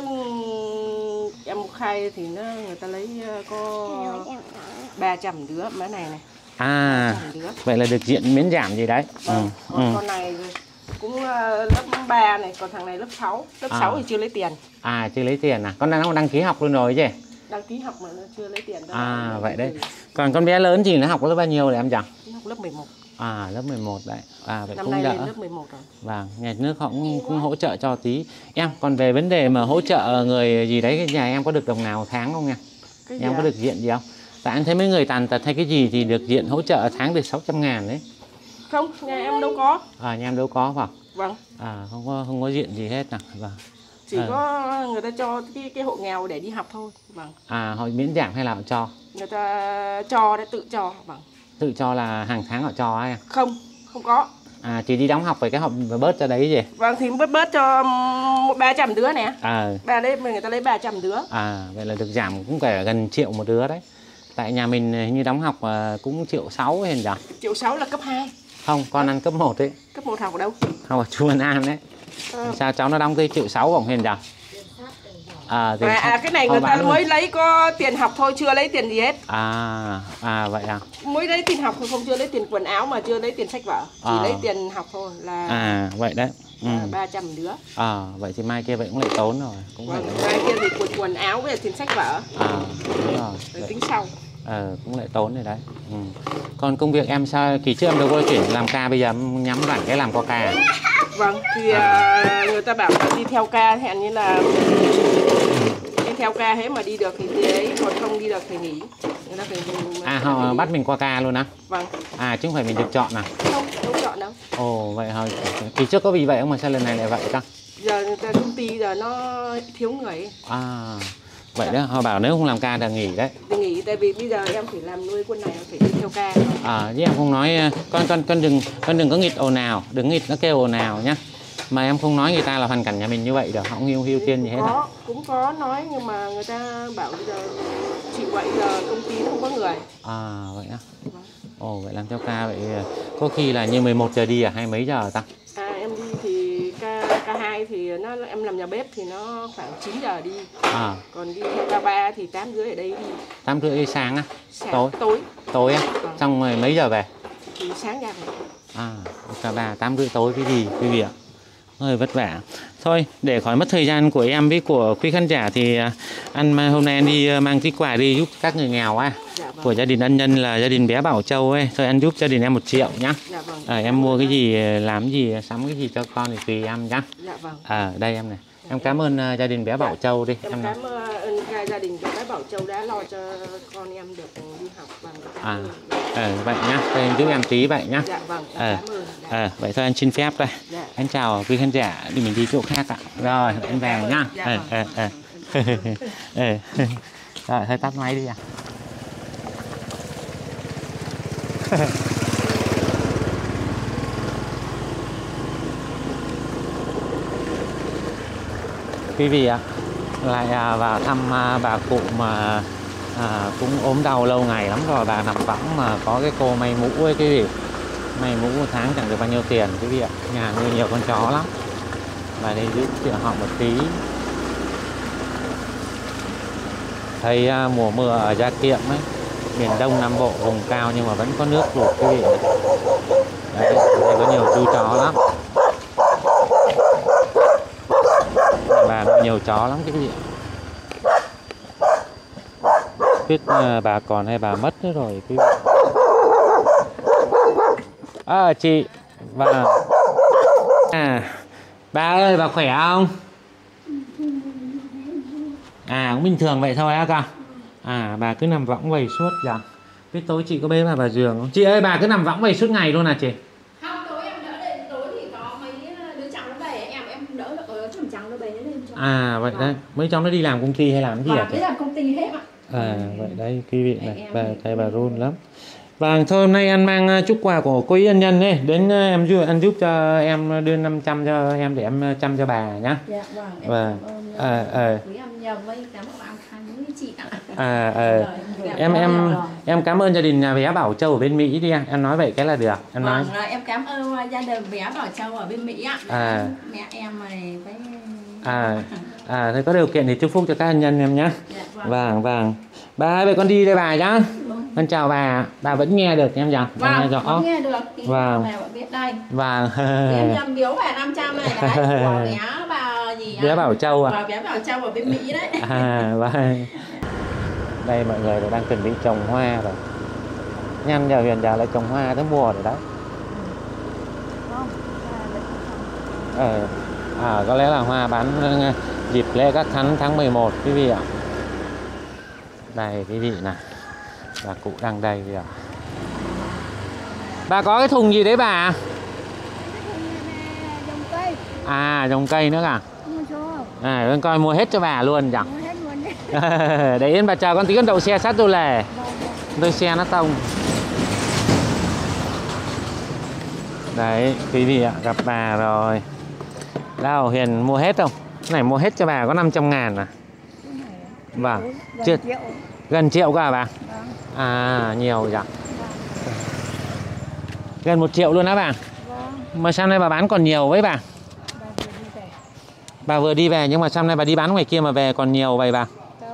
em khai thì nó người ta lấy có ba trăm đứa mấy này này. À vậy là được diện miễn giảm gì đấy. Vâng. Ừ. Còn ừ. con này cũng lớp ba này, còn thằng này lớp sáu. Lớp à. sáu thì chưa lấy tiền. À chưa lấy tiền à? Con đang đăng ký học luôn rồi chứ? Đăng ký học mà nó chưa lấy tiền đâu. À vậy đấy. Còn con bé lớn thì nó học lớp bao nhiêu rồi em chẳng? Nó học lớp mười một. À, lớp mười một đấy. À, vậy Năm cũng nay đỡ. lên lớp mười một rồi. Vâng, nhà nước họ cũng, cũng hỗ trợ cho tí. Em, còn về vấn đề mà hỗ trợ người gì đấy, cái nhà em có được đồng nào tháng không em? Cái Em gì có ạ? được diện gì không? Tại em thấy mấy người tàn tật hay cái gì thì được diện hỗ trợ tháng được sáu trăm ngàn đấy. Không, nhà em đâu có. À, nhà em đâu có vào. Vâng. À, không có không có diện gì hết nào. Vâng. Chỉ À. có người ta cho cái cái hộ nghèo để đi học thôi. Vâng. À, họ miễn giảm hay là họ cho? Người ta cho đấy, tự cho. Vâng. Tự cho là hàng tháng họ cho ai? Không, không có. À, chỉ đi đóng học về cái họ bớt cho đấy gì? Vâng, thì bớt bớt cho một ba trăm đứa nè. À, Ba đấy người ta lấy ba trăm đứa. à, vậy là được giảm cũng phải gần triệu một đứa đấy. Tại nhà mình hình như đóng học à, cũng triệu sáu hay nhỉ? Triệu sáu là cấp hai. Không, con ăn cấp một đấy. Cấp một học ở đâu? Học ở Chu Văn An đấy. Ờ. Sao cháu nó đóng tới triệu sáu bổng hiền nhỉ? À, tiền À, à sách cái này họ người ta bán luôn. mới lấy có tiền học thôi, chưa lấy tiền gì hết. À, à vậy à? Mới lấy tiền học thôi, không chưa lấy tiền quần áo mà chưa lấy tiền sách vở. Chỉ À. lấy tiền học thôi là À, vậy đấy. Ừ. ba trăm đứa. À, vậy thì mai kia vậy cũng lại tốn rồi. Cũng phải. Vâng, cái kia thì quần quần áo với tiền sách vở. À, đúng rồi. Rồi Vậy. tính sau. Ờ, cũng lại tốn rồi đấy. Ừ. Còn công việc em sao? Kỳ trước em đâu có chuyển làm ca, bây giờ em nhắm rảnh cái làm co ca. Vâng, thì à, người ta bảo là đi theo ca hẹn như là đi theo ca hết mà đi được thì thì ấy, còn không đi được thì nghỉ. Người ta phải À, họ bắt mình qua ca luôn á? Vâng, À, chứ không phải mình được chọn à? không, đâu chọn đâu. Ồ, vậy thôi. Kỳ trước có vì vậy không mà sao lần này lại vậy ta? Giờ người ta công ty giờ nó thiếu người ấy. À, vậy đó, họ bảo nếu không làm ca là nghỉ đấy. Thì nghỉ tại vì bây giờ em phải làm nuôi quân này, phải đi theo ca. À, chứ em không nói, con con con đừng con đừng có nghịch ồn nào, đừng nghịch nó kêu ồn nào nhá. Mà em không nói người ta là hoàn cảnh nhà mình như vậy được, họ không yêu hưu tiền gì hết. Có, cũng có nói nhưng mà người ta bảo bây giờ chịu vậy giờ công ty nó không có người. À, vậy á. Vâng. Ồ, vậy làm theo ca vậy có khi là như mười một giờ đi à hay mấy giờ ta? À, em đi thì ca ca hai thì nó em làm nhà bếp thì nó khoảng chín giờ đi. À, Còn đi theo ca ba thì tám rưỡi ở đây đi. tám rưỡi sáng á? Sáng, Tối. tối Tối á? Vâng. Xong rồi mấy giờ về? thì sáng ra về. À, ca ba tám rưỡi tối cái gì quý vị ạ? Hơi vất vả. Thôi, để khỏi mất thời gian của em với của quý khán giả thì à, ăn mà hôm nay anh đi à, mang tí quà đi giúp các người nghèo á. Dạ vâng. Của gia đình ân nhân là gia đình bé Bảo Châu ấy. Thôi anh giúp gia đình em một triệu nhá. Dạ vâng. À, em mua cái gì, làm cái gì, sắm cái gì cho con thì tùy em nhá. Dạ vâng. À, đây em này. Em cảm ơn uh, gia đình bé Bảo Châu đi. Em Em cảm ơn gia gia đình của bé Bảo Châu đã lo cho con em được đi học bằng cảm À, ơn. ờ, vậy nhá. Thôi em giúp em tí vậy nhá. Dạ vâng, em Ờ, cảm ơn. Dạ. ờ, vậy thôi anh xin phép đây. Dạ. Anh chào quý khán giả, đi mình đi chỗ khác ạ. Rồi, anh về nhá. Dạ Ờ, vâng. ờ, ờ. Ờ. Rồi, thôi tắt máy đi à. Quý vị ạ, lại à, vào thăm à, bà cụ mà à, cũng ốm đau lâu ngày lắm rồi, bà nằm võng mà có cái cô may mũ ấy quý vị. May mũ một tháng chẳng được bao nhiêu tiền quý vị ạ. Nhà nuôi nhiều con chó lắm. Và đây giúp chuyện họ một tí. Thấy à, mùa mưa ở Gia Kiệm ấy, miền Đông Nam Bộ vùng cao nhưng mà vẫn có nước lụt quý vị. Đấy, đây có nhiều chú chó lắm. Bà nuôi nhiều chó lắm quý vị. Biết uh, bà còn hay bà mất nữa rồi quý vị. À, chị và à, bà ơi bà khỏe không? À cũng bình thường vậy thôi á con. À bà cứ nằm võng vầy suốt dạ. Biết tối chị có bế bà vào giường không? Chị ơi bà cứ nằm võng vầy suốt ngày luôn à chị? Không, tối em đỡ lên, tối thì có mấy đứa cháu nó về, em em đỡ được ở thằng cháu nó về nó lên cho. À vậy đấy, mấy cháu nó đi làm công ty hay làm gì Và à chị? biết làm công ty hết ạ. À vậy đây quý vị này, bà thấy bà run lắm. Vâng, thôi hôm nay anh mang chút quà của cô ý ân nhân ấy đến em giúp anh giúp cho em đưa năm trăm cho em để em chăm cho bà nhá. Dạ vâng, em Vâng. cảm ơn À, à. quý em nhờ với cảm ơn bạn hai với chị ạ. À, à. Rồi, cảm em ơn em rồi. em cảm ơn gia đình nhà bé Bảo Châu ở bên Mỹ đi em. Em nói vậy cái là được. Em nói. Vâng, rồi, em cảm ơn gia đình bé Bảo Châu ở bên Mỹ ạ. À. Mẹ em này với À, à thế có điều kiện thì chúc phúc cho các ân nhân em nhé. Dạ, vâng. Vâng, vâng. Bà ơi, vậy con đi đây bà nhá. Con chào bà. Bà vẫn nghe được em nhỉ? Bà nghe Vâng, rõ. có nghe được. Thì Vâng. mẹ bạn biết đây. Vâng. Em nhầm biếu về năm trăm này là đấy của bé bà gì ạ? Bé Bảo Châu à? Và bé Bảo Châu ở bên Mỹ đấy. À, vâng. Đây mọi người đang chuẩn bị trồng hoa rồi. Nhân giờ hiện giờ lại trồng hoa tới mùa rồi đấy. Ờ, à, có lẽ là hoa bán dịp lễ Các Thánh tháng mười một quý vị ạ. Đây quý vị này, bà cụ đang đây kìa. Bà có cái thùng gì đấy bà? Dòng cây. À, dòng cây nữa cả. Mua số. À, con coi mua hết cho bà luôn chẳng. Mua hết luôn đấy. Để yên bà chờ con tí con đậu xe sát tôi lề. Đôi xe nó tông. Đấy, quý vị ạ, gặp bà rồi. Đâu, Hiền mua hết không? Cái này mua hết cho bà có năm trăm ngàn à? Vâng, chưa, gần triệu cả bà? À, nhiều vậy. Gần một triệu luôn á bà? Mà sao nay bà bán còn nhiều với bà? Bà vừa đi về nhưng mà sao nay bà đi bán ngoài kia mà về còn nhiều vậy bà?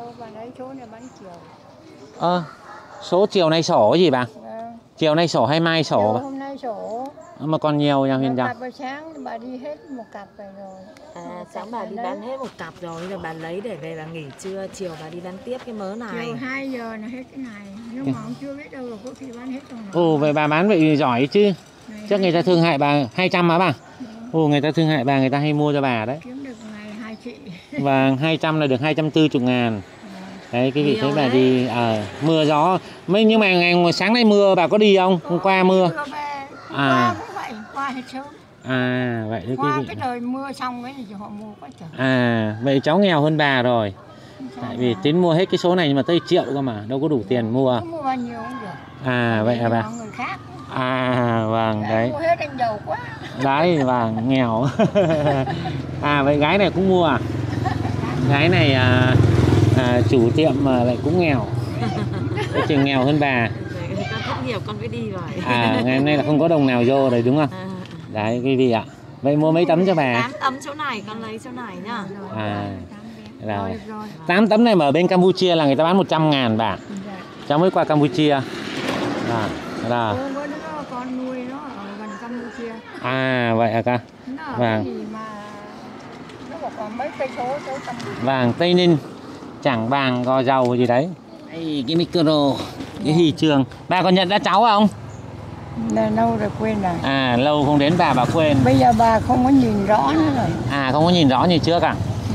Ơ, à, số chiều nay sổ cái gì bà? Chiều nay sổ hay mai sổ bà? Hôm nay sổ. Mà còn nhiều nha Huyền Trang. Buổi sáng bà đi hết một cặp về rồi. À, sáng bà đi bán hết một cặp rồi, bây giờ bà lấy để về bà nghỉ trưa, chiều bà đi bán tiếp cái mớ này. Chiều hai giờ là hết cái này, nhưng mà không chưa biết đâu rồi, có khi bán hết trong này. Ồ, vậy bà bán vậy giỏi chứ. Này, Chắc người ta thương hại bà hai trăm hả bà? Ồ, người ta thương hại bà, người ta hay mua cho bà đấy. kiếm được ngày hai chị. Và hai trăm là được hai trăm tư mươi ngàn. Đấy, cái vị thấy bà đi à, mưa gió. Mấy nhưng mà ngày sáng nay mưa bà có đi không? Hôm qua mưa. À. Qua cũng vậy, qua hết sớm. À, vậy đấy quý Qua vị. cái đời mưa xong ấy thì họ mua quá trời. À, vậy cháu nghèo hơn bà rồi. Tại vì tính mua hết cái số này nhưng mà tới triệu cơ mà, đâu có đủ tiền mua. Không mua bao nhiêu cũng được. À, vậy à bà? Người khác. À, vâng, đấy. Mua hết anh giàu quá. Đấy, vâng, nghèo. À, vậy gái này cũng mua à? Gái này à, à, chủ tiệm mà lại cũng nghèo. Cái chừng nghèo hơn bà. Người ta thất nghiệp con mới đi rồi. À, ngày hôm nay là không có đồng nào vô rồi đúng không? À. Đấy, quý vị ạ. Vậy mua mấy tấm cho bà? tám tấm chỗ này, con lấy chỗ này nhá. À, rồi. tám tấm này mà ở bên Campuchia là người ta bán một trăm ngàn bà. Cháu mới qua Campuchia. À, rồi. Con nuôi nó ở gần Campuchia. À, vậy à ca? Vâng. Nó có mấy cây số, số trăm. Vàng, Tây Ninh, Trảng Bàng, Gò Dầu gì đấy. Đây, cái micro, cái huy chương. Bà còn nhận ra cháu không? Là lâu rồi quên rồi. À, lâu không đến bà bà quên. Bây giờ bà không có nhìn rõ nữa rồi. À, không có nhìn rõ như trước à?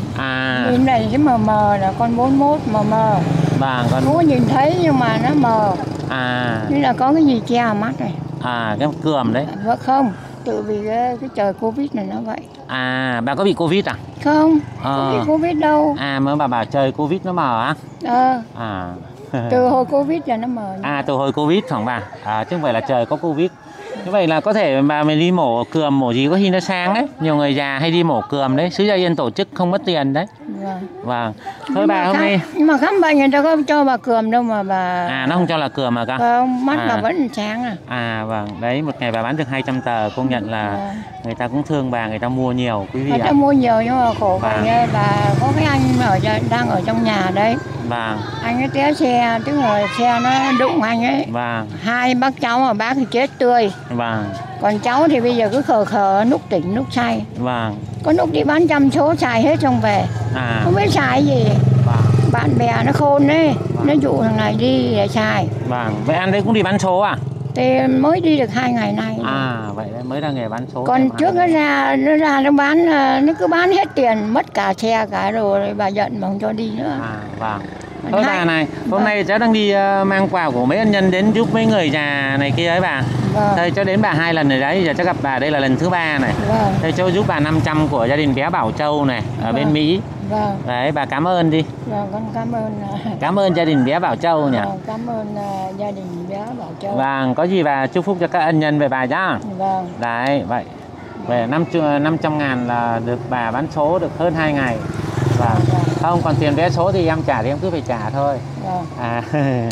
À. Nhìn này cái mờ mờ là con bốn mốt mờ mờ. Vâng, con. Không có nhìn thấy nhưng mà nó mờ. À. Như là có cái gì che vào mắt này. À, cái cườm đấy. Vâng không, tự vì cái, cái trời Covid này nó vậy. À, bà có bị Covid à? Không, Ờ. không bị Covid đâu. À, mới bà bảo trời Covid nó mờ á? Ờ. À. Từ hồi Covid là nó mờ. À, từ hồi Covid khoảng bà. À, chứ không phải là trời có Covid. Như vậy là có thể bà mình đi mổ cườm mổ gì có khi nó sang đấy. Nhiều người già hay đi mổ cườm đấy. Sứ Gia Yên tổ chức không mất tiền đấy. Vâng. Vâng. Thôi bà hôm nay. Nhưng mà khám bệnh người ta có cho bà cườm đâu mà bà. À, nó không cho là cườm mà cả. Không, mắt à. bà vẫn sáng à. À, vâng. Đấy, một ngày bà bán được hai trăm tờ. Công nhận là à. người ta cũng thương bà, người ta mua nhiều quý vị Người ta ạ. mua nhiều nhưng mà khổ Vâng. vậy bà có cái anh mà ở đang ở trong nhà đấy. Vâng. Anh ấy té xe, tức là xe nó đụng anh ấy. Vâng. Hai bác cháu mà bác thì chết tươi. Vâng. Còn cháu thì bây giờ cứ khờ khờ, lúc tỉnh lúc say. Vâng. Có lúc đi bán trăm số xài hết xong về. À. Không biết xài gì. Vâng. Bạn bè nó khôn đấy. Vâng. Nó dụ thằng này đi để xài. Vâng. Vậy anh đấy cũng đi bán số à? Thì mới đi được hai ngày nay. À, vậy đấy mới là nghề bán số. Còn trước nó ra, nó ra nó bán, nó cứ bán hết tiền, mất cả xe cả rồi bà giận mà không cho đi nữa. À, vâng. Thôi bà này, hôm vâng. nay cháu đang đi uh, mang quà của mấy ân nhân đến giúp mấy người già này kia ấy bà. Vâng. Thôi cháu đến bà hai lần rồi đấy, giờ cháu gặp bà đây là lần thứ ba này. Vâng. Đây cháu giúp bà năm trăm của gia đình bé Bảo Châu này, ở vâng. bên Mỹ. Vâng. Đấy, bà cảm ơn đi. Vâng, con cảm ơn. Cảm ơn gia đình bé Bảo Châu nhỉ. Vâng, cảm ơn uh, gia đình bé Bảo Châu. Vâng, có gì bà chúc phúc cho các ân nhân về bà nhá. Vâng. Đấy, vậy. Về năm trăm ngàn là được bà bán số được hơn hai ngày. Vâng. Vâng. Không, còn tiền vé số thì em trả thì em cứ phải trả thôi. Vâng. À,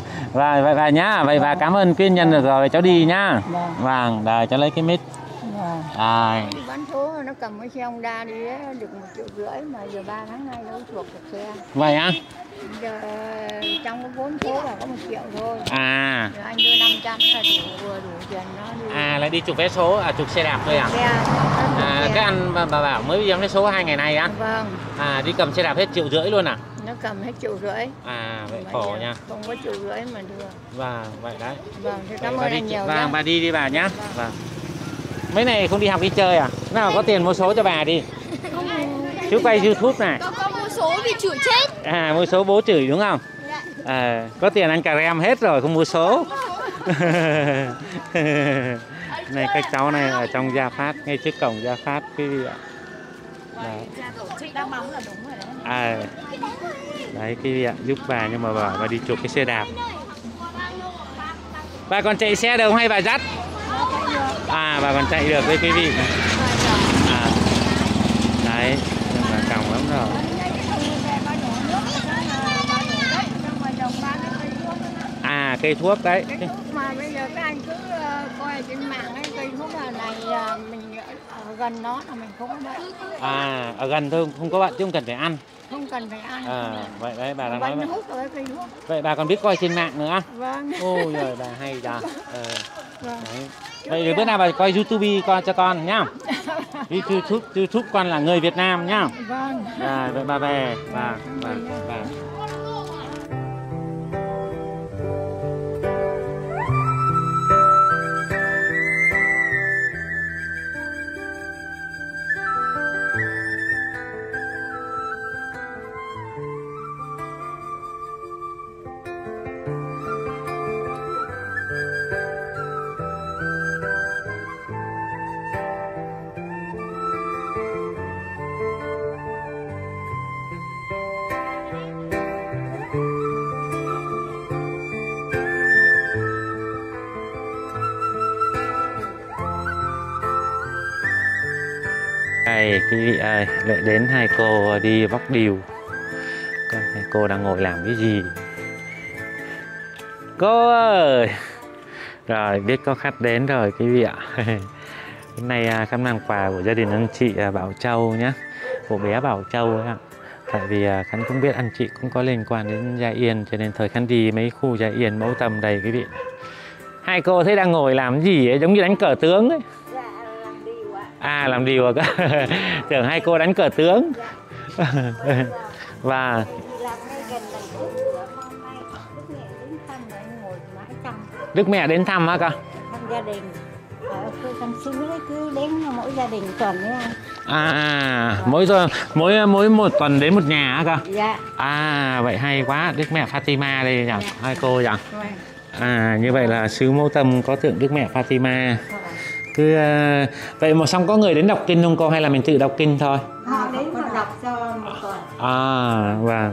và vậy bà nhá, vậy bà cảm ơn quý nhân được rồi, cháu đi nhá. Vâng. Vâng, rồi cháu lấy cái mic. Vâng. Rồi. Đi bán số nó cầm cái xe Honda đi ấy, được một triệu rưỡi mà giờ ba tháng nay đâu chuộc được xe. Vậy á? Giờ trong cái vốn số là có một triệu thôi. À. Giờ anh đưa năm trăm là đủ vừa đủ tiền nó đi. À, lại đi chụp vé số, à chụp xe đạp thôi à? Xe. À, các anh bà, bà bảo mới đi vé số hai ngày nay á? Vâng. À, đi cầm xe đạp hết triệu rưỡi luôn à? Nó cầm hết triệu rưỡi. À, vậy khổ nha. Không có triệu rưỡi mà đưa. Vâng, vậy đấy. Vâng, thì cảm ơn anh nhiều. Vâng, bà đi đi bà nhá. Vâng. Vâng. Mấy này không đi học đi chơi à? Nào có tiền mua số cho bà đi. Chú quay YouTube này. Con có mua số vì chửi chết. À, mua số bố chửi đúng không? À, có tiền ăn cà rem hết rồi, không mua số. Này các cháu này ở trong Gia Phát, ngay trước cổng Gia Phát quý vị ạ. Đấy. À, đấy quý vị ạ, giúp bà nhưng mà bảo bà đi chụp cái xe đạp. Bà còn chạy xe được không hay bà dắt? À, bà còn chạy được với quý vị này. À, đấy, bà còng lắm rồi. À, cây thuốc đấy. Mà bây giờ các anh cứ uh, coi trên mạng ấy, cây thuốc là này uh, mình ở gần đó là mình không có bệnh. À, ở gần thôi không có bệnh chứ không cần phải ăn. Không cần phải ăn. À, vậy đấy bà đang nói vậy. Hút rồi, cây thuốc. Vậy bà còn biết coi trên mạng nữa? Vâng. Ôi giời, bà hay da. Ờ. Vâng. Đấy. Vậy thì bữa nào bà coi YouTube con cho con nhá. YouTube YouTube con là người Việt Nam nhá. Vâng. À, vậy bà về bà bà bà. Đây quý vị ơi, lại đến hai cô đi bóc điều. Coi hai cô đang ngồi làm cái gì? Cô ơi! Rồi biết có khách đến rồi quý vị ạ. Hôm nay khám mang quà của gia đình anh chị Bảo Châu nhé, của bé Bảo Châu ấy ạ. Tại vì Khánh cũng biết anh chị cũng có liên quan đến Gia Yên, cho nên thời Khánh đi mấy khu Gia Yên Mẫu Tâm đầy quý vị. Hai cô thấy đang ngồi làm gì ấy, giống như đánh cờ tướng ấy. À, làm điều à? Tưởng hai cô đánh cờ tướng. Và Đức Mẹ đến thăm hả con? Thăm gia đình. Ở khu căn xứ đấy cứ đến mỗi gia đình tuần đấy anh. À, à mỗi rồi mỗi mỗi một tuần đến một nhà hả con? Dạ. À, vậy hay quá, Đức Mẹ Fatima đây nhỉ? Dạ. Hai cô nhỉ? À, như vậy là xứ Mẫu Tâm có tượng Đức Mẹ Fatima. Cứ uh, vậy mà xong có người đến đọc kinh không cô hay là mình tự đọc kinh thôi? Họ đến họ đọc cho một tuần. À, vâng.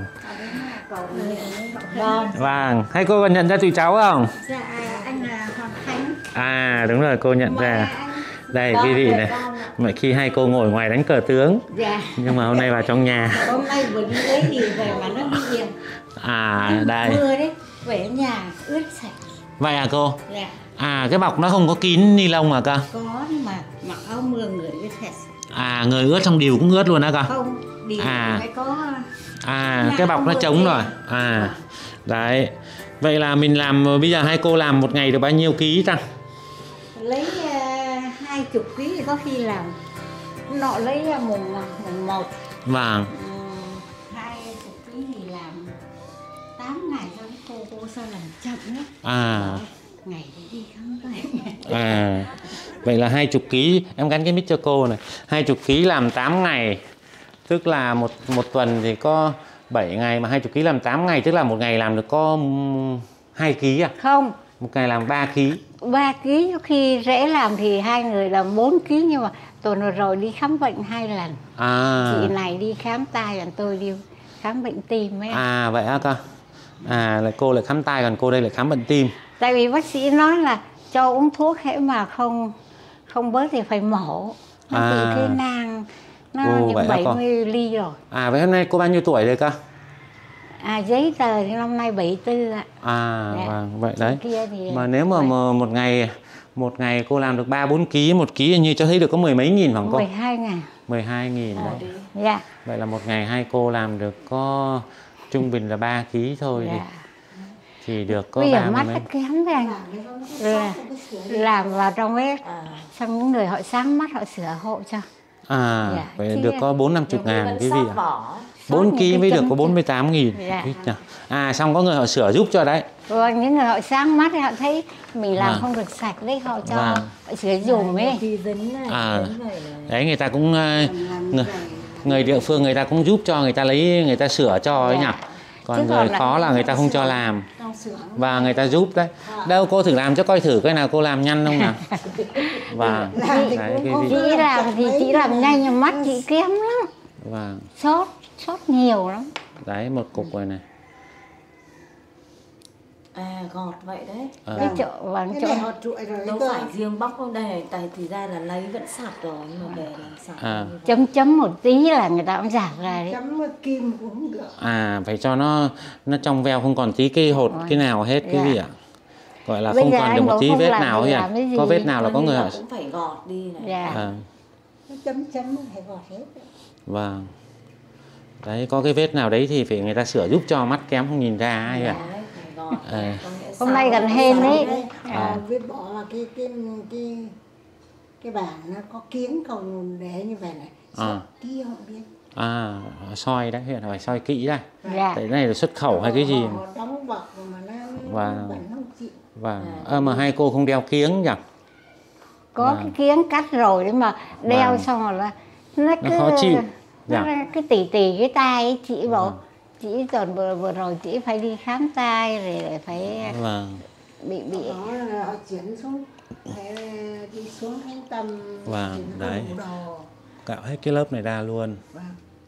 Vâng. Vâng, hay cô còn nhận ra tụi cháu không? Dạ, anh là Hoàng Khánh. À, đúng rồi, cô nhận ra. Đây quý vị này, mọi khi hai cô ngồi ngoài đánh cờ tướng. Dạ. Nhưng mà hôm nay vào trong nhà. Hôm nay vừa đi lấy điều về mà nó đi nhiều. À, đây. Mưa đấy, về ở nhà ướt sạch. Vậy à cô? Dạ. À, cái bọc nó không có kín ni lông à cơ? Có, nhưng mà mặc áo mưa người ướt sạch. À, người ướt xong điều cũng ướt luôn hả cơ? Không, điều à. phải có. À, cái bọc nó trống rồi. À, đấy. Vậy là mình làm, bây giờ hai cô làm một ngày được bao nhiêu ký ta? Lấy uh, hai chục ký thì có khi làm. Nọ lấy uh, mùng, mùng một. Vâng. Uh, hai chục ký thì làm tám ngày thôi. Cô, cô sao làm chậm đấy. À. Đó, ngày để đi khám bệnh. À, vậy là hai chục ký, em gắn cái mic cho cô này. Hai chục ký làm tám ngày, tức là một một tuần thì có bảy ngày, mà hai chục ký làm tám ngày, tức là một ngày làm được có hai ký à? Không. Một ngày làm ba ký. ba ký, khi rễ làm thì hai người làm bốn ký, nhưng mà tuần rồi, rồi đi khám bệnh hai lần. À. Chị này đi khám tai, còn tôi đi khám bệnh tim ấy. À, vậy hả con? À, lại cô lại khám tai, còn cô đây lại khám bệnh tim. Tại vì bác sĩ nói là cho uống thuốc hễ mà không không bớt thì phải mổ. Nó à. bị cái nang nó Ồ, những bảy mươi ly rồi. À, vậy hôm nay cô bao nhiêu tuổi rồi cơ? À, giấy tờ thì năm nay bảy mươi tư ạ. À, dạ. Vâng, vậy đấy. Thì mà nếu mà vậy. một ngày một ngày cô làm được ba bốn ký, một ký như cho thấy được có mười mấy nghìn khoảng cô? mười hai ngàn. mười hai nghìn đấy. Dạ. Vậy là một ngày hai cô làm được có trung bình là ba ký thôi. Dạ. Thì, thì được có bây giờ ba mắt mấy. nó kém đấy anh. Là, làm vào trong ấy, xong những người họ sáng mắt họ sửa hộ cho. À, dạ. vậy được có bốn năm chục ngàn quý vị ạ. bốn những ký cái mới được chấm có bốn mươi tám nghìn. Dạ. À xong có người họ sửa giúp cho đấy. Vâng, những người họ sáng mắt thì họ thấy mình làm Vâng. không được sạch đấy, họ cho Vâng. họ sửa dùm ấy. Thì dính này, À, dính này này. đấy người ta cũng ờ, người, người địa phương người ta cũng giúp cho, người ta lấy người ta sửa cho ấy Dạ. nhỉ. Còn Chứ người còn lại khó là người ta không cho làm và người ta giúp đấy. Đâu cô thử làm cho coi thử cái nào cô làm nhanh không nào. Và đấy cái vị. Chị làm thì chị làm nhanh nhưng mắt chị kém lắm, Vâng. sốt sốt nhiều lắm. Đấy một cục này này. À gọt vậy đấy. Ờ. Cái chỗ vàng Cái chỗ này họ trụi rồi Đâu cơ. phải riêng bóc không đây, tại thì ra là lấy vẫn sạch rồi nhưng mà về là sạch. À. như vậy. chấm chấm một tí là người ta cũng giả ra đấy. Chấm kim cũng không được. À phải cho nó nó trong veo không còn tí cái hột cái nào hết quý Dạ. vị ạ. Gọi là Bây không giờ còn anh được một bảo tí không vết làm nào thì ấy à. làm cái gì? Có vết nào là Coi có như người là họ. cũng phải gọt đi này. Dạ. À, Nó chấm chấm phải gọt hết. vâng. Đấy có cái vết nào đấy thì phải người ta sửa giúp cho, mắt kém không nhìn ra ấy Đấy, à. phải gọt. À. Có nghĩa Hôm nay xào gần nó hên xào đấy. đấy. À, với bỏ vào cái cái cái cái bàn nó có kiếng không để như vậy này. À. Kia không biết. À soi đấy, hiện phải soi kỹ ra. Dạ. Cái này là xuất khẩu hay cái gì? Họ, họ đóng bọc mà nó, Và- nó bẩn không chịu. Vâng. À, mà hai cô không đeo kiếng nhỉ? Có Vâng. cái kiếng cắt rồi đấy mà đeo Vâng. xong rồi là nó cứ khó chịu. nó Dạ. cứ tỉ tỉ cái tai ấy, chị bảo Vâng. chị tuần vừa vừa rồi chị phải đi khám tai rồi để phải Vâng. bị bị Đó là họ chuyển xuống thế đi xuống cái tầm Vâng, thì nó đấy. đủ đồ. Cạo hết cái lớp này ra luôn. Vâng.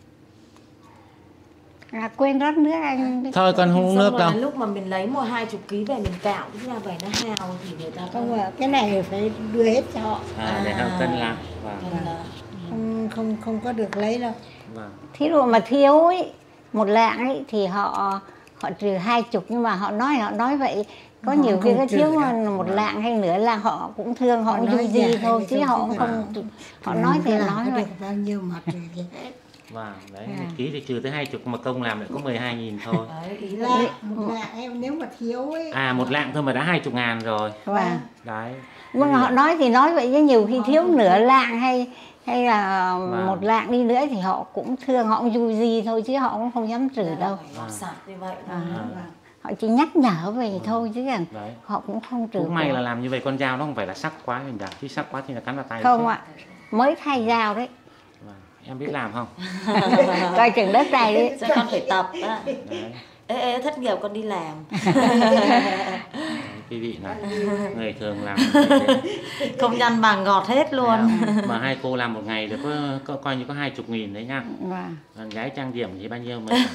à, quên rót nước anh. Thôi con không uống Xong nước rồi đâu. lúc mà mình lấy một hai chục ký về mình cạo tức là vậy nó hào thì người ta Không mà cái này phải đưa hết cho họ. À, để họ cân lại. Vâng. Vâng. là Không không không có được lấy đâu. Vâng. Thí dụ mà thiếu ấy một lạng ấy thì họ họ trừ hai chục, nhưng mà họ nói họ nói vậy có Họ nhiều khi không có trừ thiếu đâu. mà một lạng hay nửa lạng họ cũng thương, họ Họ cũng nói du di dạ, thôi thì chứ không họ chứ cũng dạ. không họ nói thì Làm nói có vậy. được bao nhiêu mà trừ gì hết. Vâng, đấy, À. một ký thì trừ tới hai chục mà công làm lại có mười hai nghìn thôi. đấy ý là Lạng, một lạng em nếu mà thiếu ấy. À, một lạng thôi mà đã hai chục ngàn rồi. Và Đấy. nhưng mà họ nói thì nói vậy chứ nhiều khi thiếu nửa lạng hay hay là Vâng. một lạng đi nữa thì họ cũng thương, họ cũng du di thôi chứ họ cũng không dám trừ đâu. phải gọt sạch như vậy. À. Vâng. Họ chỉ nhắc nhở về thôi chứ còn Đấy. họ cũng không trừ. Cũng may của. là làm như vậy con dao nó không phải là sắc quá mình đã. Chứ sắc quá thì là cắn vào tay. Không chứ. ạ, mới thay dao đấy. Vâng. Em biết làm không? Coi chừng đất này đấy. Cho con phải tập á. Đấy. Ê, ê, thất nghiệp con đi làm. Đấy, quý vị này, người thường làm như thế. Không nhăn bằng gọt hết luôn. Dạ. Mà hai cô làm một ngày được có, có coi như có hai chục nghìn đấy nha. Vâng. Còn gái trang điểm thì bao nhiêu mình.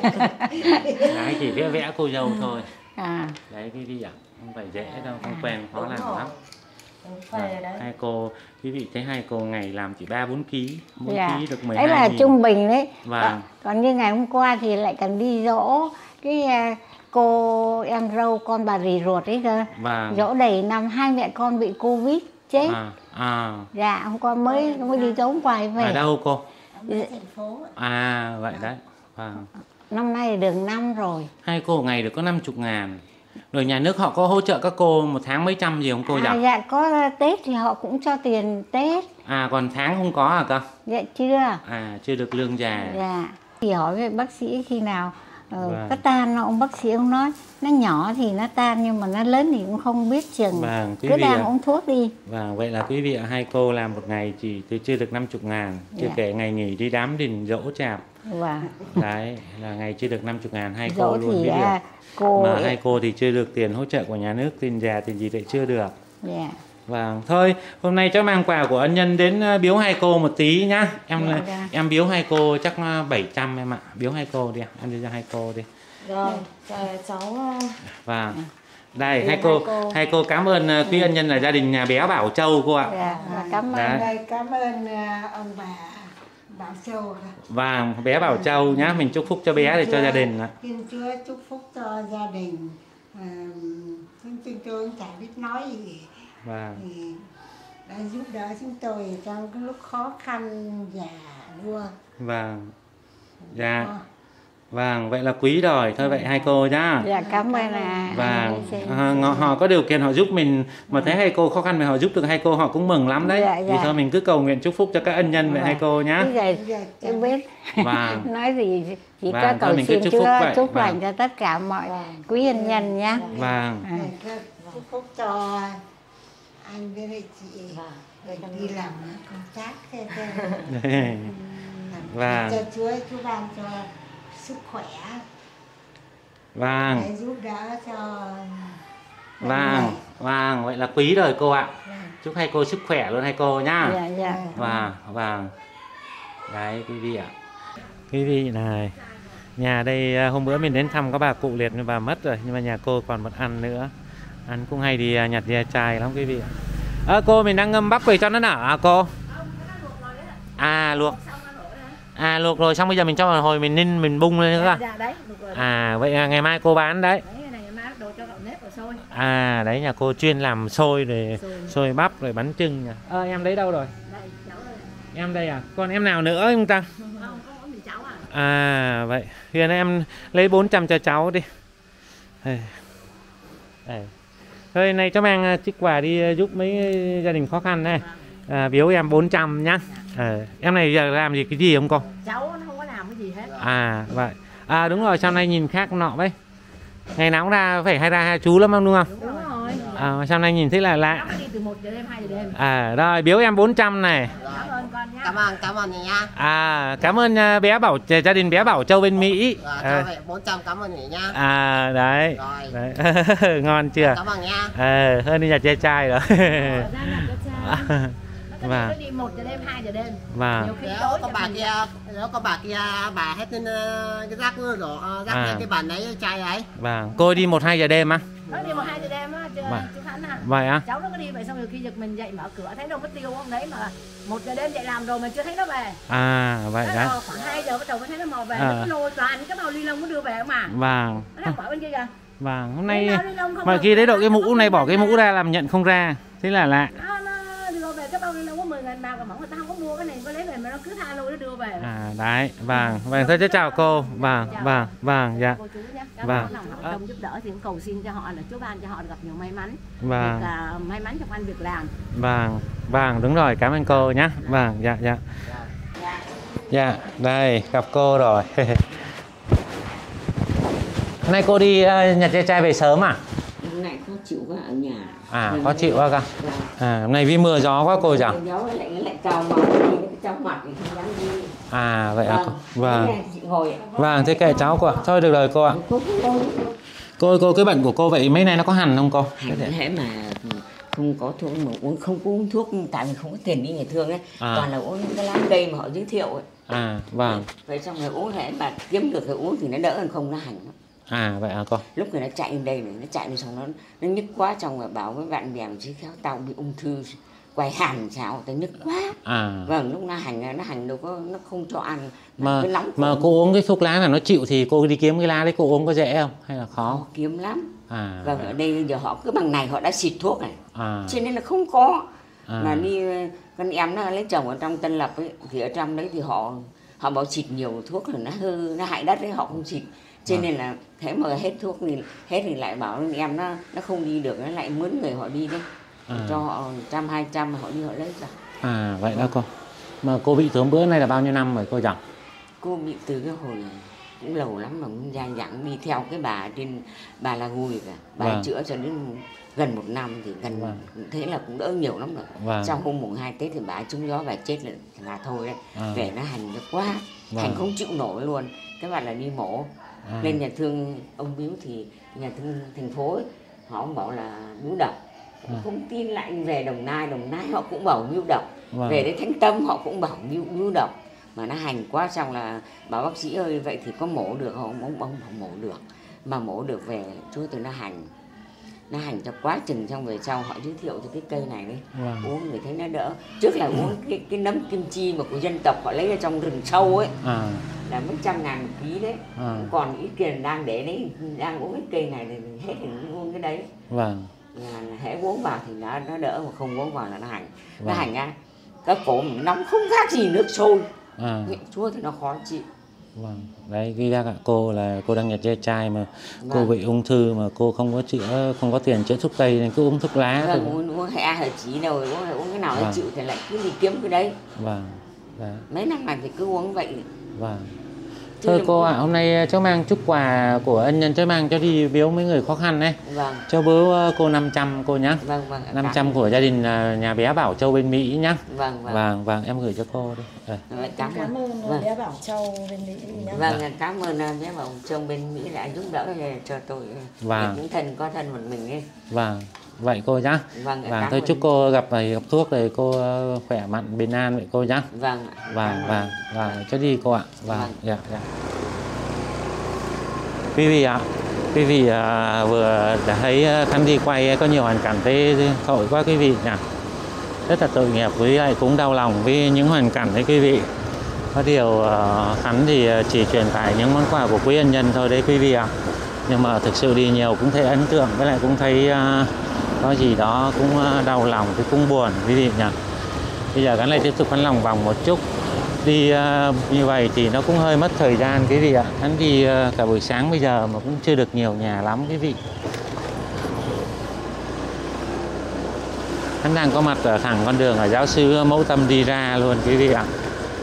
Gái chỉ vẽ vẽ cô dâu thôi. À, Đấy quý vị ạ, không phải dễ đâu, không quen khó Đúng làm rồi. lắm. Đúng phê đấy. Hai cô, quý vị thấy hai cô ngày làm chỉ ba bốn ký, mỗi dạ. ký được mười Đấy hai là nghìn. trung bình đấy. Vâng. Còn- Còn như ngày hôm qua thì lại cần đi dỗ cái à, cô em dâu con bà rì ruột ấy cơ. Vâng. Dỗ đầy năm hai mẹ con bị Covid chết. À, à. Dạ, hôm qua mới mới đi dỗ hôm qua về. Ở đâu cô? Ở thành phố ấy. À, vậy đấy. Vâng. Năm nay đường năm rồi. Hai cô ngày được có năm chục ngàn. Rồi nhà nước họ có hỗ trợ các cô một tháng mấy trăm gì không cô nhỉ? À, dạ có Tết thì họ cũng cho tiền Tết. À, còn tháng không có à cơ? Dạ chưa. À, chưa được lương già. Dạ. Thì hỏi với bác sĩ khi nào ờ, Vâng. có tan, ông bác sĩ ông nói nó nhỏ thì nó tan nhưng mà nó lớn thì cũng không biết chừng. Vâng, quý Cứ vị đang ạ. uống thuốc đi. Vâng, vậy là quý vị ạ, hai cô làm một ngày chỉ từ chưa được năm chục ngàn. Chưa Dạ. kể ngày nghỉ đi đám đình dỗ chạp. Và Đấy, là ngày chưa được năm chục ngàn. Hai cô dỗ luôn thì biết à, được. cô Mà hai cô thì chưa được tiền hỗ trợ của nhà nước, tiền già, tiền gì lại chưa được. dạ. Vâng, thôi hôm nay cháu mang quà của ân nhân đến uh, biếu hai cô một tí nhá. Em Dạ, uh, dạ. em biếu hai cô chắc uh, bảy trăm em ạ. Biếu hai cô đi, em đưa cho hai cô đi. Rồi, cho cháu uh, Vâng. Đây Đưa hai hai cô, cô. hai cô cảm ơn uh, quý ân nhân là gia đình nhà bé Bảo Châu cô ạ. Dạ, và cảm ơn. Đấy. Đây cảm ơn à, ông bà Bảo Châu. Vâng, bé Bảo Châu nhá, mình chúc phúc cho bé để cho gia đình ạ. Xin Chúa chúc phúc cho gia đình. À, xin xin tôi cũng chả biết nói gì. Vâng. Thì đã giúp đỡ chúng tôi trong cái lúc khó khăn già đua. Vâng. Dạ. Vâng, vậy là quý rồi. Thôi vậy hai cô nhá. Dạ cảm ơn à. Vâng, à, họ có điều kiện họ giúp mình mà thấy hai cô khó khăn mà họ giúp được hai cô họ cũng mừng lắm đấy. Dạ, Thì dạ. thôi mình cứ cầu nguyện chúc phúc cho các ân nhân vậy hai cô nhá. Bây giờ em biết Vâng. nói gì chỉ Vâng, có thôi cầu mình cứ xin chúc Chúa phúc vậy. chúc Vâng. lành cho tất cả mọi quý ân nhân nhé. Vâng. Chúc phúc cho anh với lại chị rồi đi làm công tác thế thôi. Vâng. Cho Chúa Chúa ban cho sức khỏe Vâng. để giúp đỡ cho Vâng. Vâng, vậy là quý rồi cô ạ. Chúc hai cô sức khỏe luôn hai cô nhá. Dạ dạ. Vâng, vâng. Đấy quý vị ạ. Quý vị này, nhà đây à, hôm bữa mình đến thăm có bà cụ liệt nhưng bà mất rồi, nhưng mà nhà cô còn một ăn nữa. Ăn cũng hay đi à, nhặt ve chai lắm quý vị ạ. Ơ cô mình đang ngâm bắp về cho nó nở à cô? À luộc. À luộc rồi xong bây giờ mình cho vào hồi mình ninh mình bung lên nữa à? Dạ đấy, được rồi. À vậy à, ngày mai cô bán đấy. Đấy, cái này ngày mai bắt đầu cho gạo nếp vào sôi. À đấy nhà cô chuyên làm xôi rồi Xôi. xôi bắp rồi bánh chưng nha. Ơ em đấy đâu rồi? Đây, cháu đây. Em đây à? Còn em nào nữa không ta? Không, không có gì cháu à. À vậy Huyền em lấy bốn trăm cho cháu đi. Đây. Đây. Thôi này cho mang chiếc quà đi giúp mấy gia đình khó khăn này. À, biếu em bốn trăm nhá. À, em này giờ làm gì cái gì không cô? Cháu nó không có làm cái gì hết. À vậy. À đúng rồi, sau này nhìn khác nọ đấy. Ngày nào cũng ra phải hay ra hai chú lắm không đúng không? Đúng rồi. À, sau này nhìn thấy là lạ. Cháu đi từ một giờ đêm hai giờ đêm. À rồi biếu em bốn trăm này. Cảm ơn con nhá. cảm ơn cảm ơn chị nha. À cảm ơn à, bé Bảo gia đình bé Bảo Châu bên Mỹ. Rồi, À, cho vậy bốn trăm cảm ơn chị nha. à đấy. Rồi. Đấy. Ngon chưa? Cảm ơn nha. Ờ, hơn đi nhặt ve chai rồi. Ra nhặt cho cha. Nó Vâng. có đi một giờ đêm hai giờ đêm. Vâng. Nhiều khi Nếu tối có cho bà mình- kia nếu có bà kia bà hết lên ờ, cái rác nữa rồi ờ, rác À. lên cái bàn đấy chai ấy. Vâng, cô đi một hai giờ đêm á? Nó đi một hai giờ đêm á, chứ Vâng. chú Khánh à. Vậy á? Cháu nó có đi vậy xong rồi khi giật mình dậy mở cửa thấy đâu mất tiêu không đấy mà một giờ đêm dậy làm rồi mà chưa thấy nó về. À vậy Nó đấy. mò khoảng hai giờ bắt đầu mới thấy nó mò về, À. nó có lôi toàn cái bao ly lông nó đưa về không mà. Vâng. Nó đang bỏ bên kia kìa. Vâng, hôm nay Cái bao ni lông không mà được, khi đấy độ cái mũ không này được bỏ cái về. mũ ra làm nhận không ra. Thế là lạ. Nó, nó đưa về cái bao ni lông có mười ngàn bạc mà người ta không có mua cái này có lấy về mà nó cứ tha lôi nó đưa về. À đấy, vâng. Vâng, thôi chào cô. Vâng, vâng, vâng, dạ. Cô chú nhé, các Vâng. bạn nào họ đông giúp đỡ thì cũng cầu xin cho họ là Chúa ban cho họ gặp nhiều may mắn. Vâng. Được, à, may mắn trong ăn việc làm. Vâng, vâng, đúng rồi, cảm ơn cô nhé. Vâng, dạ, dạ. Dạ, đây, gặp cô rồi. Hôm nay cô đi uh, nhặt ve chai về sớm à? Hôm nay khó chịu quá ở nhà. À, khó chịu quá cơ. À, hôm nay vì mưa gió quá cô chẳng? Gió lại lại trào mặt đi, trong mặt thì không dám đi. À, vậy à cô? Vâng. Vâng. Chị ngồi. Vâng, thế kệ cháu cô ạ. Thôi được rồi cô ạ. Cô cũng ngồi. Cô, cô, cái bệnh của cô vậy mấy nay nó có hằn không cô? Hành thế mà không có thuốc mà uống không có uống thuốc tại vì không có tiền đi nhà thương ấy, À. toàn là uống những cái lá cây mà họ giới thiệu ấy. À, vâng. Vậy xong rồi uống hễ mà kiếm được thì uống thì nó đỡ hơn không nó hành lắm. À, vậy à cô? Lúc này nó chạy lên đây này, nó chạy lên xong nó nó nhức quá, xong rồi bảo với bạn bè chứ khéo tao bị ung thư quay hàn sao tao nhức quá. À. Vâng, lúc nó hành nó hành đâu có, nó không cho ăn Mà, cứ nóng mà cổ. cô uống cái thuốc lá là nó chịu thì cô đi kiếm cái lá đấy cô uống có dễ không? Hay là khó? Khó kiếm lắm. À. Vâng, ở đây giờ họ cứ bằng này họ đã xịt thuốc này, À. cho nên là không có. À. Mà đi con em nó lấy chồng ở trong Tân Lập ấy, thì ở trong đấy thì họ họ bảo xịt nhiều thuốc là nó hư, nó hại đất đấy, họ không xịt. Cho nên là thế mà hết thuốc thì hết thì lại bảo em nó nó không đi được, nó lại mướn người họ đi đấy. À. Cho họ trăm hai trăm họ đi họ lấy ra. À, vậy đó cô. Mà cô bị từ bữa nay là bao nhiêu năm rồi cô chẳng? Cô bị từ cái hồi cũng lâu lắm mà cũng dài dẳng đi theo cái bà trên bà là Gùi cả, bà Vâng. chữa cho đến gần một năm thì gần Vâng. thế là cũng đỡ nhiều lắm rồi. Vâng. Trong hôm mùng hai Tết thì bà trúng gió và chết là, là thôi đấy. À. Về nó hành được quá, Vâng. hành không chịu nổi luôn. Các bạn là đi mổ À. lên nhà thương ông Biếu thì nhà thương thành phố ấy, họ cũng bảo là biếu độc. À. Không tin lại về Đồng Nai, Đồng Nai họ cũng bảo biếu độc. Vâng. Về đến Thánh Tâm họ cũng bảo biếu, biếu độc. Mà nó hành quá, xong là bảo bác sĩ ơi vậy thì có mổ được không? Ông ông không mổ được. Mà mổ được về chúa từ nó hành. Nó hành cho quá chừng, xong về sau họ giới thiệu cho cái cây này đấy. Vâng. Uống người thấy nó đỡ. Trước là uống cái cái nấm kim chi mà của dân tộc họ lấy ở trong rừng sâu ấy, À. là mấy trăm ngàn một ký đấy. À. Còn ít tiền đang để đấy, đang uống cái cây này thì hết thì uống cái đấy. Vâng. Là, là hễ uống vào thì nó nó đỡ, mà không uống vào là nó hành. Nó Vâng. hành á, cái cổ mình nóng không khác gì nước sôi. À. Nghiện chúa thì nó khó chịu. Vâng, đấy ghi ra cả cô là cô đang nhặt ve chai mà cô Vâng. bị ung thư mà cô không có chữa, không có tiền chữa thuốc tây nên cứ uống thuốc lá. Vâng, uống uống hay hay chỉ đâu uống uống cái nào Vâng. nó chịu thì lại cứ đi kiếm cái đấy. Vâng, đấy. Mấy năm này thì cứ uống vậy. Vâng. Chứ Thôi đừng cô có- ạ, hôm nay cháu mang chút quà của ân nhân cháu mang cho đi biếu mấy người khó khăn đấy. Vâng, Cháu biếu ờ, cô năm trăm cô nhá. vâng, vâng. năm trăm của gia đình ờ, nhà bé Bảo Châu bên Mỹ nhá. Vâng, vâng. Vâng, vâng, em gửi cho cô đi. Đây. Vâng, Cảm, Cảm ơn Vâng. bé Bảo Châu bên Mỹ nhá. Vâng, cảm ơn à, bé Bảo Châu bên Mỹ đã giúp đỡ cho tôi. Vâng. Những thân có thân một mình ấy. Vâng, vậy cô nhá. Vâng, Vâng, cảm thôi ơn. chúc cô gặp thầy gặp thuốc rồi cô ờ, khỏe mạnh bình an vậy cô nhá. Vâng. Vâng, vâng, vâng, cho đi cô ạ. Vâng, Vâng. dạ, dạ. Quý vị ạ, quý vị à, vừa đã thấy à, Khánh đi quay có nhiều hoàn cảnh thế tội quá quý vị nhỉ. Rất là tội nghiệp, với lại cũng đau lòng với những hoàn cảnh đấy quý vị. Có điều à, Khánh thì chỉ truyền tải những món quà của quý ân nhân thôi đấy quý vị ạ. Nhưng mà thực sự đi nhiều cũng thấy ấn tượng, với lại cũng thấy à, có gì đó cũng à, đau lòng, thì cũng buồn quý vị nhỉ. Bây giờ Khánh lại tiếp tục Khánh lòng vòng một chút. Đi uh, như vậy thì nó cũng hơi mất thời gian quý vị ạ. Hắn đi uh, cả buổi sáng bây giờ mà cũng chưa được nhiều nhà lắm quý vị. Hắn đang có mặt ở thẳng con đường ở giáo sư Mẫu Tâm đi ra luôn quý vị ạ.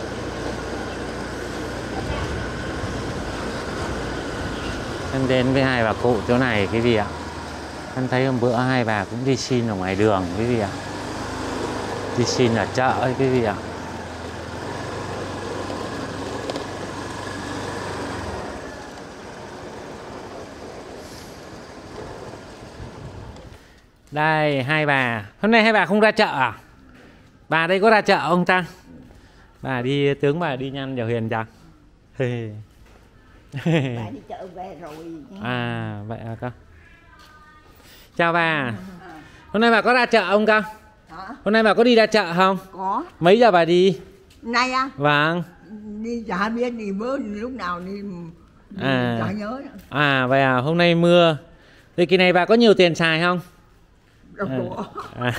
Hắn đến với hai bà cụ chỗ này quý vị ạ. Hắn thấy hôm bữa hai bà cũng đi xin ở ngoài đường quý vị ạ. Đi xin ở chợ ấy quý vị ạ. Đây hai bà. Hôm nay hai bà không ra chợ à? Bà đây có ra chợ không ta? Bà đi tướng bà đi nhanh giờ Huyền chăng? Bà đi chợ về rồi. À vậy à con. Chào bà. Hôm nay bà có ra chợ không con? Hả? Hôm nay bà có đi ra chợ không? Có. Mấy giờ bà đi? Nay á, Vâng. đi chả biết đi bữa lúc nào đi, đi À. chả nhớ nữa. À vậy à, hôm nay mưa. Thì kỳ này bà có nhiều tiền xài không? Đâu có. À.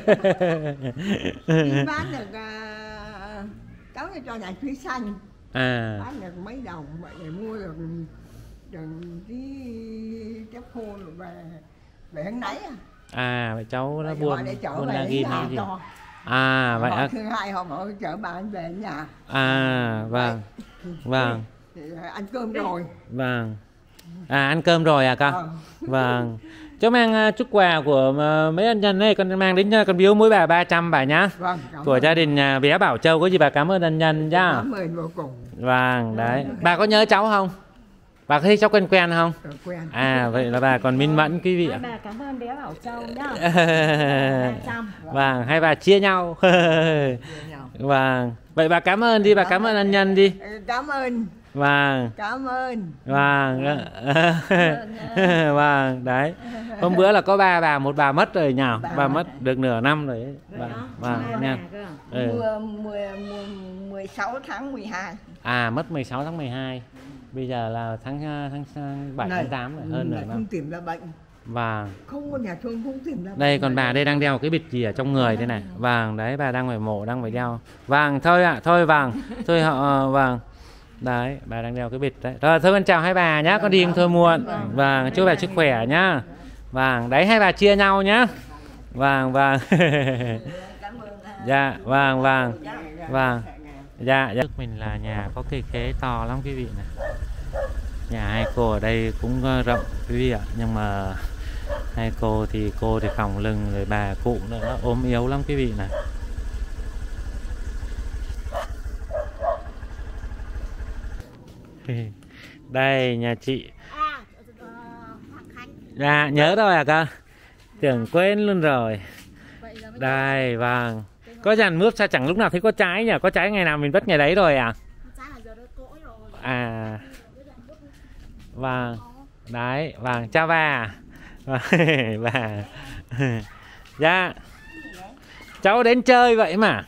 Đi bán được uh, cháu cho nhà chuối xanh. À. Bán được mấy đồng vậy để mua được được tí chép khô rồi về về hôm nấy. À vậy cháu nó buôn để chở buôn về la đến ghim nhà hay gì? cho. À vậy Họ à. thứ hai họ mở chở bạn về nhà. À vâng. Vâng. Thì ăn cơm rồi. Vâng. À ăn cơm rồi à con? Ờ. Vâng. Cháu mang uh, chút quà của uh, mấy ân nhân này, con mang đến uh, con biếu mỗi bà ba trăm bà nhá. Vâng, cảm Của ơn. gia đình uh, bé Bảo Châu, có gì bà cảm ơn ân nhân nhá. Cảm ơn vô cùng. Vâng, đấy. Bà có nhớ cháu không? Bà có thấy cháu quen quen không? Rồi, quen. À vậy là bà còn minh mẫn quý vị ạ. Hai bà cảm ơn bé Bảo Châu nhá. ba trăm. Vâng, hai bà chia nhau. Vâng. Vậy bà cảm ơn đi, bà cảm ơn ân nhân đi. Ừ, cảm ơn. Vâng. Cảm ơn. Vâng. Vâng, đấy. Hôm bữa là có ba bà, một bà mất rồi nhỉ? Bà mất được nửa năm rồi ấy. Vâng, vâng nha. Ừ. Mười, mười, mười, mười sáu tháng mười hai. À mất mười sáu tháng mười hai. Bây giờ là tháng tháng, tháng bảy tháng tám rồi, hơn nửa Lại năm. không tìm ra bệnh. Vâng. Không có nhà thương không tìm ra bệnh. Đây còn bà đây đang đeo cái bịch gì ở trong người thế này. Vâng, đấy bà đang phải mổ, đang phải đeo. Vâng, thôi ạ, à, thôi vâng. Thôi họ vâng. Đấy, bà đang đeo cái bịch đấy. Rồi thôi con chào hai bà nhá, con đi thôi muộn. Vâng, chúc bà sức khỏe nhá. Vâng, đấy hai bà chia nhau nhá. Vâng, vâng. Dạ, vâng, vâng. Vâng. Dạ, dạ. Mình là nhà có cây khế to lắm quý vị này. Nhà hai cô ở đây cũng rộng quý vị ạ, nhưng mà hai cô thì cô thì còng lưng, rồi bà cụ nữa nó ốm yếu lắm quý vị này. Đây nhà chị. Dạ nhớ rồi à con? Tưởng quên luôn rồi. Đây vâng. Có dàn mướp sao chẳng lúc nào thấy có trái nhỉ? Có trái ngày nào mình vất ngày đấy rồi à? À. Vâng. Đấy, vâng, chào bà. Bà. Dạ. Cháu đến chơi vậy mà.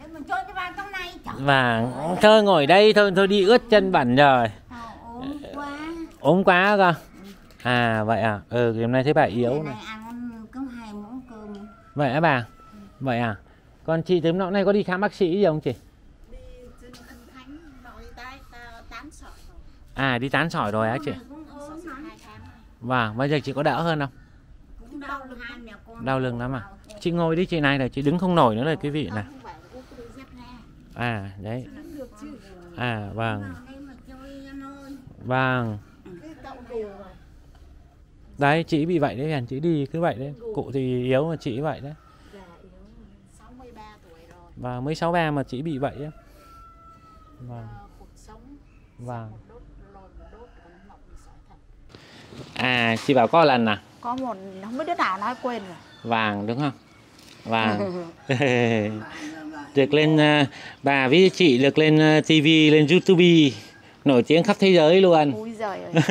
Vâng, chơi ngồi đây thôi, thôi đi ướt chân bẩn rồi. Ốm quá. Ốm quá cơ. À vậy à? Ừ, hôm nay thấy bà yếu này. Có hai món cơm. Vậy á bà? Vậy à? Còn chị từ hôm nay có đi khám bác sĩ gì không chị? Đi xin ân thánh nội tai tai tán sỏi rồi. À đi tán sỏi rồi á chị? Cũng ốm lắm. Vâng, bây giờ chị có đỡ hơn không? Cũng đau lưng hai mẹ con. Đau lưng lắm à? Chị ngồi đi chị này là chị đứng không nổi nữa rồi quý vị này. Không phải uống cái dép ra. À đấy. Được chứ. À vâng. Đây mà chơi ăn ơi. Vâng. Cái cậu đều rồi. Đấy chị bị vậy đấy, chị đi cứ vậy đấy. Cụ thì yếu mà chị vậy đấy. sáu mươi ba tuổi rồi. Và mới sáu ba mà chị bị vậy á. Vâng. Cuộc sống. Vâng. Đốt lồi đốt còn mọc bị sỏi thận. À chị bảo có lần à? Có một không biết đứa nào nói quên rồi. Vàng đúng không? Vàng. Được lên uh, bà với chị được lên uh, ti vi, lên YouTube nổi tiếng khắp thế giới luôn. Úi giời ơi.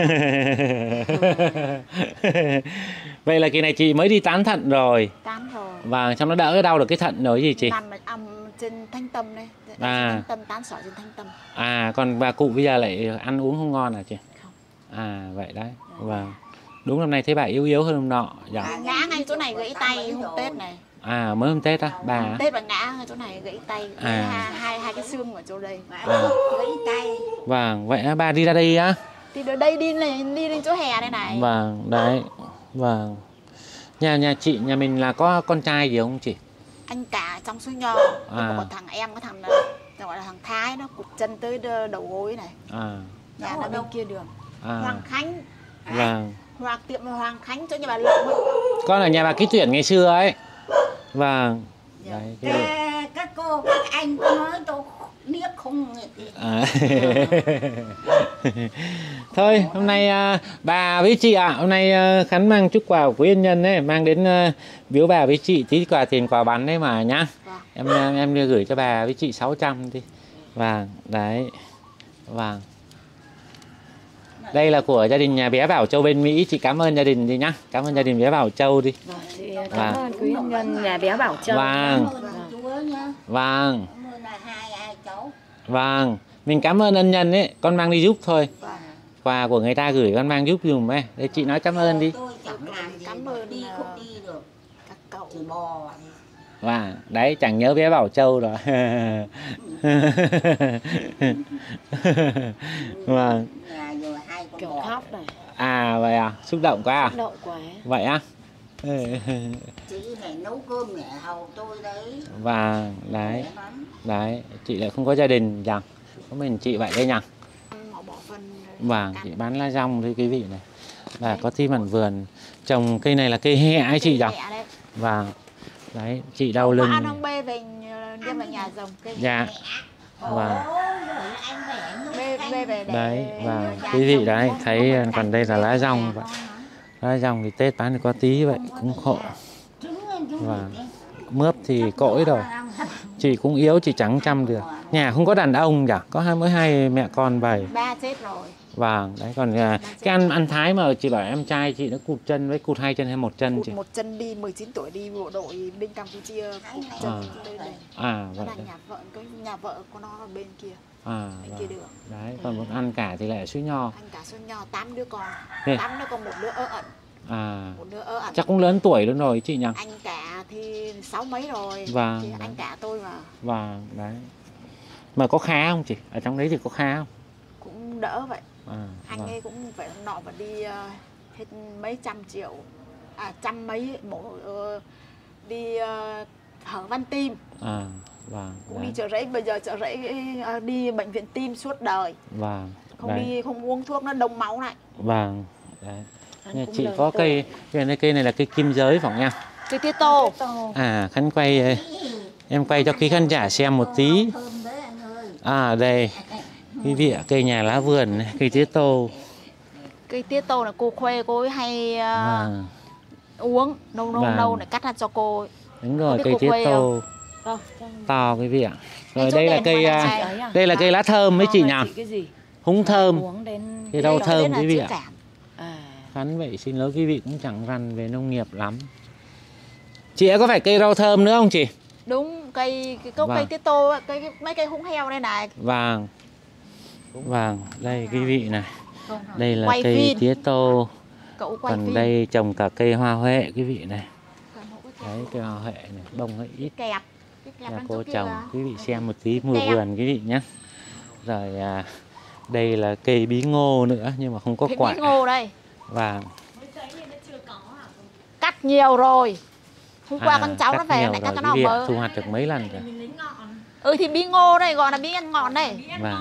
Vậy là kỳ này chị mới đi tán thận rồi. Tán rồi. Và trong nó đỡ đau được cái thận rồi gì chị? Nằm âm trên thanh tâm đây. À. Thanh tâm, tán sỏi trên thanh tâm. À còn bà cụ bây giờ lại ăn uống không ngon à chị? Không. À vậy đấy. Vâng. Đúng năm nay thấy bà yếu yếu hơn hôm nọ. Dạ. À, ngã ngay chỗ này gãy tay hôm Tết này. À mới hôm Tết á bà? Hôm Tết bà ngã ngay chỗ này gãy tay. À. Hai, hai hai cái xương ở chỗ đây. À. Gãy tay. Vâng, vậy á, bà đi ra đây á? Thì ở đây đi này, đi lên chỗ hè đây này. Vâng, đấy. Vâng. Nhà nhà chị nhà mình là có con trai gì không chị? Anh cả trong suối Nho. À. Còn thằng em có thằng gọi là thằng Thái, nó cụt chân tới đầu gối này. À. Nhà nó bên kia đường. À. Hoàng Khánh. Vâng. Hoặc tiệm Hoàng Khánh cho nhà bà Lộng ấy. Con ở nhà bà Ký Tuyển ngày xưa ấy. Vâng. Đấy, cái gì? Các, các cô, các anh có nói tôi điếc không? À. Thôi hôm nay à, bà với chị ạ, à, hôm nay à, Khánh mang chút quà của quý ân nhân ấy, mang đến à, biếu bà với chị tí quà tiền quà bánh đấy mà nhá. Vâng. Em em em đưa gửi cho bà với chị sáu trăm đi. Vâng, đấy. Vâng. Đây là của gia đình nhà bé Bảo Châu bên Mỹ, chị cảm ơn gia đình đi nhá. Cảm ơn gia đình bé Bảo Châu đi. Vâng, chị cảm ơn quý ân nhân nhà bé Bảo Châu. Vâng. Vâng. Vâng. Mình cảm ơn ân nhân ấy, con mang đi giúp thôi. Quà của người ta gửi con mang giúp dùm ấy. Đây chị nói cảm ơn đi. Tôi chẳng làm gì, Cảm ơn đi không đi được. các cậu. Chỉ bò. Vâng, đấy chẳng nhớ bé Bảo Châu rồi. Vâng. Kiểu khóc này. À vậy à, xúc động quá à? Xúc động quá. Vậy á? Chị này nấu cơm để hầu tôi đấy. Vâng, đấy. Đấy, chị lại không có gia đình chẳng. Có mình chị vậy đây nhỉ? Họ bỏ phân. Vâng, chị bán lá rong thôi quý vị này. Và có tí mảnh vườn. Trồng cây này là cây hẹ ấy chị nhỉ? Vâng. Đấy, chị đau lưng. Ăn ông bê về đem vào nhà rồng cây. Dạ. Vâng. Bê, bê về để Đấy, và quý vị đấy, thấy còn đây là lá rong vậy. Lá rong thì Tết bán thì có tí vậy, cũng khổ. Và mướp thì cỗi rồi. Chị cũng yếu, chị chẳng chăm được. Nhà không có đàn ông nhỉ? Có hai mỗi hai mẹ con vậy. Ba chết rồi. Vâng, đấy còn cái ăn ăn Thái mà chị bảo em trai chị nó cụt chân với cụt hai chân hay một chân Cụt chị? một chân đi mười chín tuổi đi bộ đội bên Campuchia cụt chân À. tới đây. À Nó vậy. là nhà vợ cái nhà vợ của nó ở bên kia. À Bên vâng. kia đường. Đấy, còn một ăn cả thì lại suối Nho. Anh cả Xuân Nho tám đứa con. Thế. tám đứa con một đứa ơ ẩn. À, Một đứa ơ ẩn. chắc cũng lớn tuổi luôn rồi chị nhỉ? Anh cả thì sáu mấy rồi. Vâng, Thì đấy. anh cả tôi mà Vâng, đấy. Mà có khá không chị? Ở trong đấy thì có khá không? cũng đỡ vậy. À, Anh vâng. ấy cũng phải nọ và đi uh, hết mấy trăm triệu. À trăm mấy mổ uh, đi uh, hở van tim. À, vâng. Cũng Đấy. đi chợ rẫy, bây giờ chợ rẫy uh, đi bệnh viện tim suốt đời. Vâng. Không Đấy. đi không uống thuốc nó đông máu này. Vâng. Đấy. Anh Nhà cũng chị lớn có tuổi. cây, cây này, cây này là cây kim giới phải không nha? Cây tía tô. À, Khánh quay, em quay cho quý khán giả xem một tí. À, đây, quý vị ạ, cây nhà lá vườn, này, cây tía tô. Cây tía tô là cô Khuê cô ấy hay uh, Vâng, uống nâu nâu Vâng. nâu này cắt ra cho cô ấy. đúng rồi, biết cây cô tía Khuê tô Vâng. to quý vị ạ. Rồi Cái chỗ đây là đèn cây, hoa à, đăng Ấy à? đây là cây lá thơm ấy chị nhỉ? Chị cái gì? Húng thơm, Uống đến cây rau Đây thơm là quý vị chữa ạ. cảm. à, Khánh vậy xin lỗi quý vị cũng chẳng rành về nông nghiệp lắm. Chị ấy có phải cây rau thơm nữa không chị? Đúng cây cái cốc Vâng. cây tía tô á, cây mấy cây húng heo đây này. Vâng. Vâng, đây quý vị này. Đây là Quay cây phim. tía tô. Cậu quay Còn phim. đây trồng cả cây hoa huệ quý vị này. Còn một cái Đấy, cây hoa huệ này, bông hơi ít. kẹp. Cái kẹp Nhà đằng cô chỗ kia trồng, là- quý vị xem một tí mùa Kẹp. vườn quý vị nhé. Rồi à, Đây là cây bí ngô nữa nhưng mà không có Cái quả. bí ngô đây. Và cắt nhiều rồi. Hôm qua à, con cháu nó về lại cắt cho nó quý vị ạ, bơ. thu hoạch được mấy lần rồi. Ừ thì bí ngô đây gọi là bí ăn ngọt đây. Và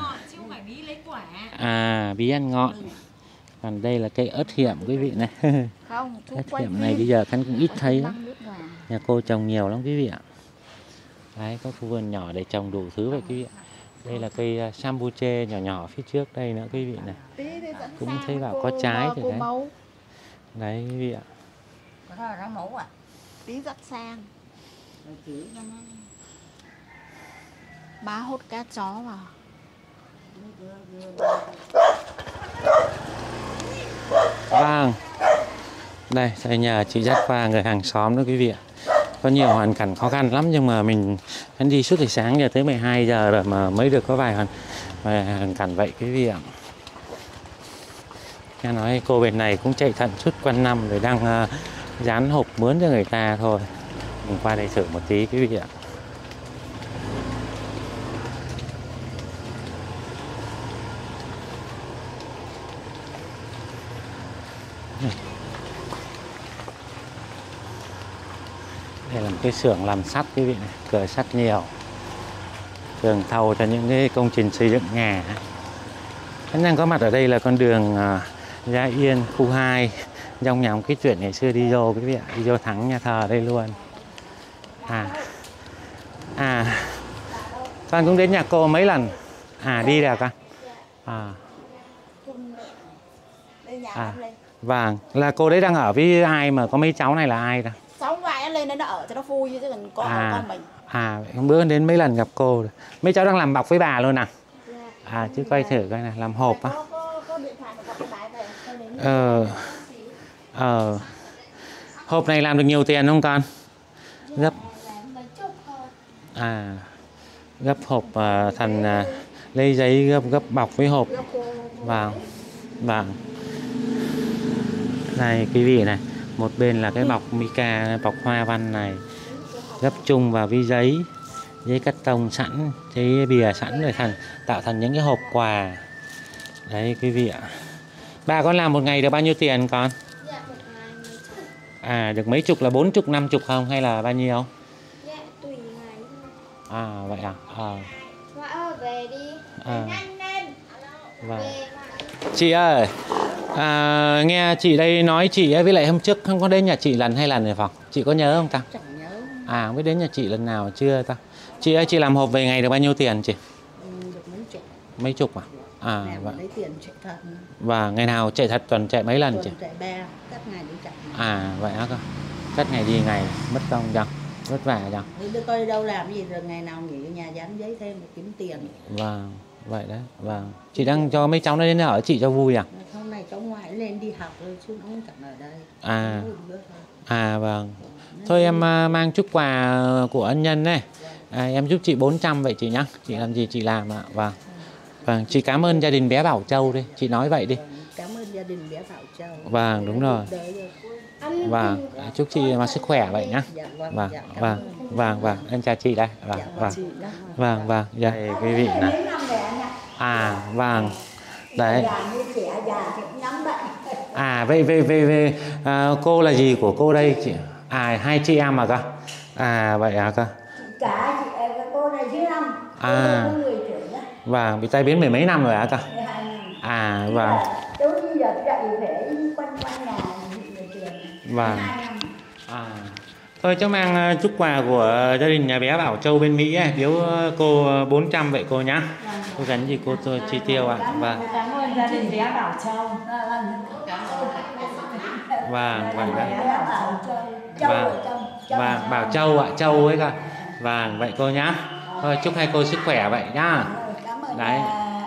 à bí ăn ngọt. Còn đây là cây ớt hiểm quý vị này. Không, chú Ớt quay hiểm này bây giờ khán cũng ít thấy lắm. Nhà cô trồng nhiều lắm quý vị ạ. Đấy, có khu vườn nhỏ để trồng đủ thứ vậy quý vị ạ. Đây là cây sambuche nhỏ nhỏ phía trước đây nữa quý vị này. Cũng thấy bảo có trái rồi đấy. Đấy quý vị ạ. Tí rất sang. Bá hốt cá chó vào. Vâng. Đây, thầy nhờ chị dắt qua người hàng xóm đó quý vị ạ. Có nhiều hoàn cảnh khó khăn lắm nhưng mà mình hắn đi suốt từ sáng giờ tới mười hai giờ rồi mà mới được có vài hoàn, vài hoàn cảnh vậy quý vị ạ. Nghe nói cô bên này cũng chạy thận suốt quanh năm rồi đang uh, dán hộp mướn cho người ta thôi. Mình qua đây thử một tí quý vị ạ. Đây là một cái xưởng làm sắt quý vị này, cửa sắt nhiều, thường thầu cho những cái công trình xây dựng nhà. Anh đang có mặt ở đây là con đường uh, Gia Yên, khu hai, trong nhà cái chuyện ngày xưa đi vô quý vị ạ, đi vô thẳng nhà thờ đây luôn. À, à, con cũng đến nhà cô mấy lần, à đi được con, à, à, vâng, là cô đấy đang ở với ai mà có mấy cháu này là ai đâu? Cháu ngoại lên đây nó ở cho nó vui chứ còn con à, con mình. À, hôm bữa đến mấy lần gặp cô rồi. Mấy cháu đang làm bọc với bà luôn à? À, chứ quay thử coi này, làm hộp á. Ờ, ờ, hộp này làm được nhiều tiền không con? Gấp, à, gấp hộp uh, thành uh, lấy giấy gấp gấp bọc với hộp. Vâng, vâng. Này quý vị này, một bên là cái bọc mica, bọc hoa văn này, gấp chung vào với giấy, giấy cắt tông sẵn, giấy bìa sẵn rồi thành tạo thành những cái hộp quà. Đấy quý vị ạ. Bà con làm một ngày được bao nhiêu tiền con? Dạ, một ngày mấy chục. À, được mấy chục là bốn chục, năm chục không hay là bao nhiêu? Dạ, tùy ngày thôi. À, vậy à? À. Ngoại ơi, về đi. À. Nhanh lên. Vâng. Về ngoại. Chị ơi, à, nghe chị đây nói chị ấy với lại hôm trước không có đến nhà chị lần hai lần rồi phải không? Chị có nhớ không ta? Chẳng nhớ. À, không biết đến nhà chị lần nào chưa ta? Chị ơi, chị làm hộp về ngày được bao nhiêu tiền chị? Ừ, được mấy chục. Mấy chục à? À, Mẹ vâng. lấy tiền chạy thật. Và ngày nào chạy thật, tuần chạy mấy lần Tuần chị? chạy ba, các ngày đi chạy. À, vậy á cơ. Cắt ngày đi ngày, mất công chẳng, vất vả chẳng. Thế tôi coi đâu làm gì rồi ngày nào nghỉ ở nhà dán giấy thêm để kiếm tiền. Vâng, vậy đấy, vâng. Chị đang cho mấy cháu nó đến ở chị cho vui à? Hôm nay cháu ngoại lên đi học rồi chứ nó không chẳng ở đây. À, à vâng. Thôi em uh, mang chút quà của ân nhân này. À, em giúp chị bốn trăm vậy chị nhá. Chị làm gì chị làm ạ. Vâng. Vâng, chị cảm ơn gia đình bé Bảo Châu đi. Chị nói vậy đi. Cảm ơn gia đình bé Bảo Châu. Vâng, đúng rồi. Vâng, chúc chị mà sức khỏe vậy nhá. Vâng, vâng, vâng, vâng. Em chào chị đây. Vâng, vâng. Vâng, vâng. Dạ, quý vị này. À, vâng. Đấy. À, vậy, vậy, vậy, vậy à, cô là gì của cô đây chị? À, hai chị em à cơ? À, vậy à cơ? Cả chị em cô này dưới năm. À, vâng, bị tai biến mười mấy năm rồi à cơ? À, vâng. Tôi bây giờ chạy phải quanh quanh nhà vâng. À, thôi cháu mang chút quà của gia đình nhà bé Bảo Châu bên Mỹ ấy, biếu cô bốn trăm vậy cô nhá. Cô gắn gì cô tôi chi tiêu ạ. À? Vâng. Cảm ơn gia đình bé Bảo Châu. Vâng, vậy đấy. Vâng, vâng, Bảo Châu ạ, Châu ấy cơ. Vâng, vậy cô nhá. Thôi chúc hai cô sức khỏe vậy nhá. Đấy.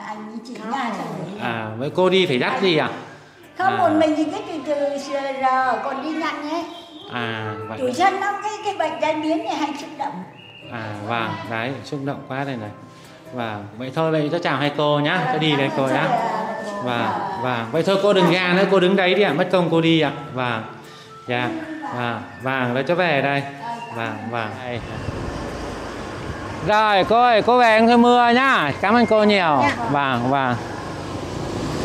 À, vậy cô đi phải dắt gì à? Không, một mình thì cái từ từ giờ còn đi nhận nhé. À, vậy. Tuổi thân lắm, cái cái bệnh tai biến này hay xúc động. À, vâng, đấy, xúc động quá đây này. Vâng, vậy thôi vậy cháu chào hai cô nhá, cháu đi đây cô nhá. Vâng, vâng, vậy thôi cô đừng ra nữa, cô đứng đấy đi ạ, mất công cô đi ạ. Vâng, dạ, vâng, vâng, rồi cháu về đây. Vâng, vâng. Đây. Rồi cô ơi, cô về thôi mưa nhá, cảm ơn cô nhiều. Vâng, vâng.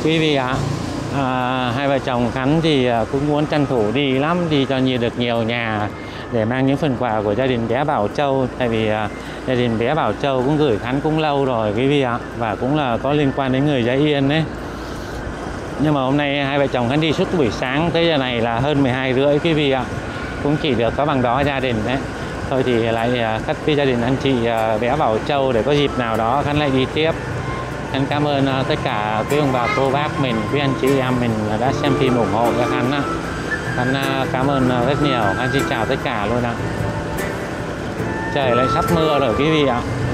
Quý vị ạ, à, hai vợ chồng Khánh thì cũng muốn tranh thủ đi lắm, đi cho nhiều được nhiều nhà để mang những phần quà của gia đình bé Bảo Châu. Tại vì à, gia đình bé Bảo Châu cũng gửi Khánh cũng lâu rồi quý vị ạ, và cũng là có liên quan đến người Gia Yên đấy. Nhưng mà hôm nay hai vợ chồng Khánh đi suốt buổi sáng tới giờ này là hơn mười hai rưỡi quý vị ạ, cũng chỉ được có bằng đó gia đình đấy. Thôi thì lại cắt với gia đình anh chị bé Bảo Châu để có dịp nào đó Khánh lại đi tiếp. Khánh cảm ơn tất cả quý ông bà cô bác mình, quý anh chị em mình đã xem phim ủng hộ cho Khánh. Khánh cảm ơn rất nhiều. Khánh xin chào tất cả luôn ạ. Trời lại sắp mưa rồi quý vị ạ.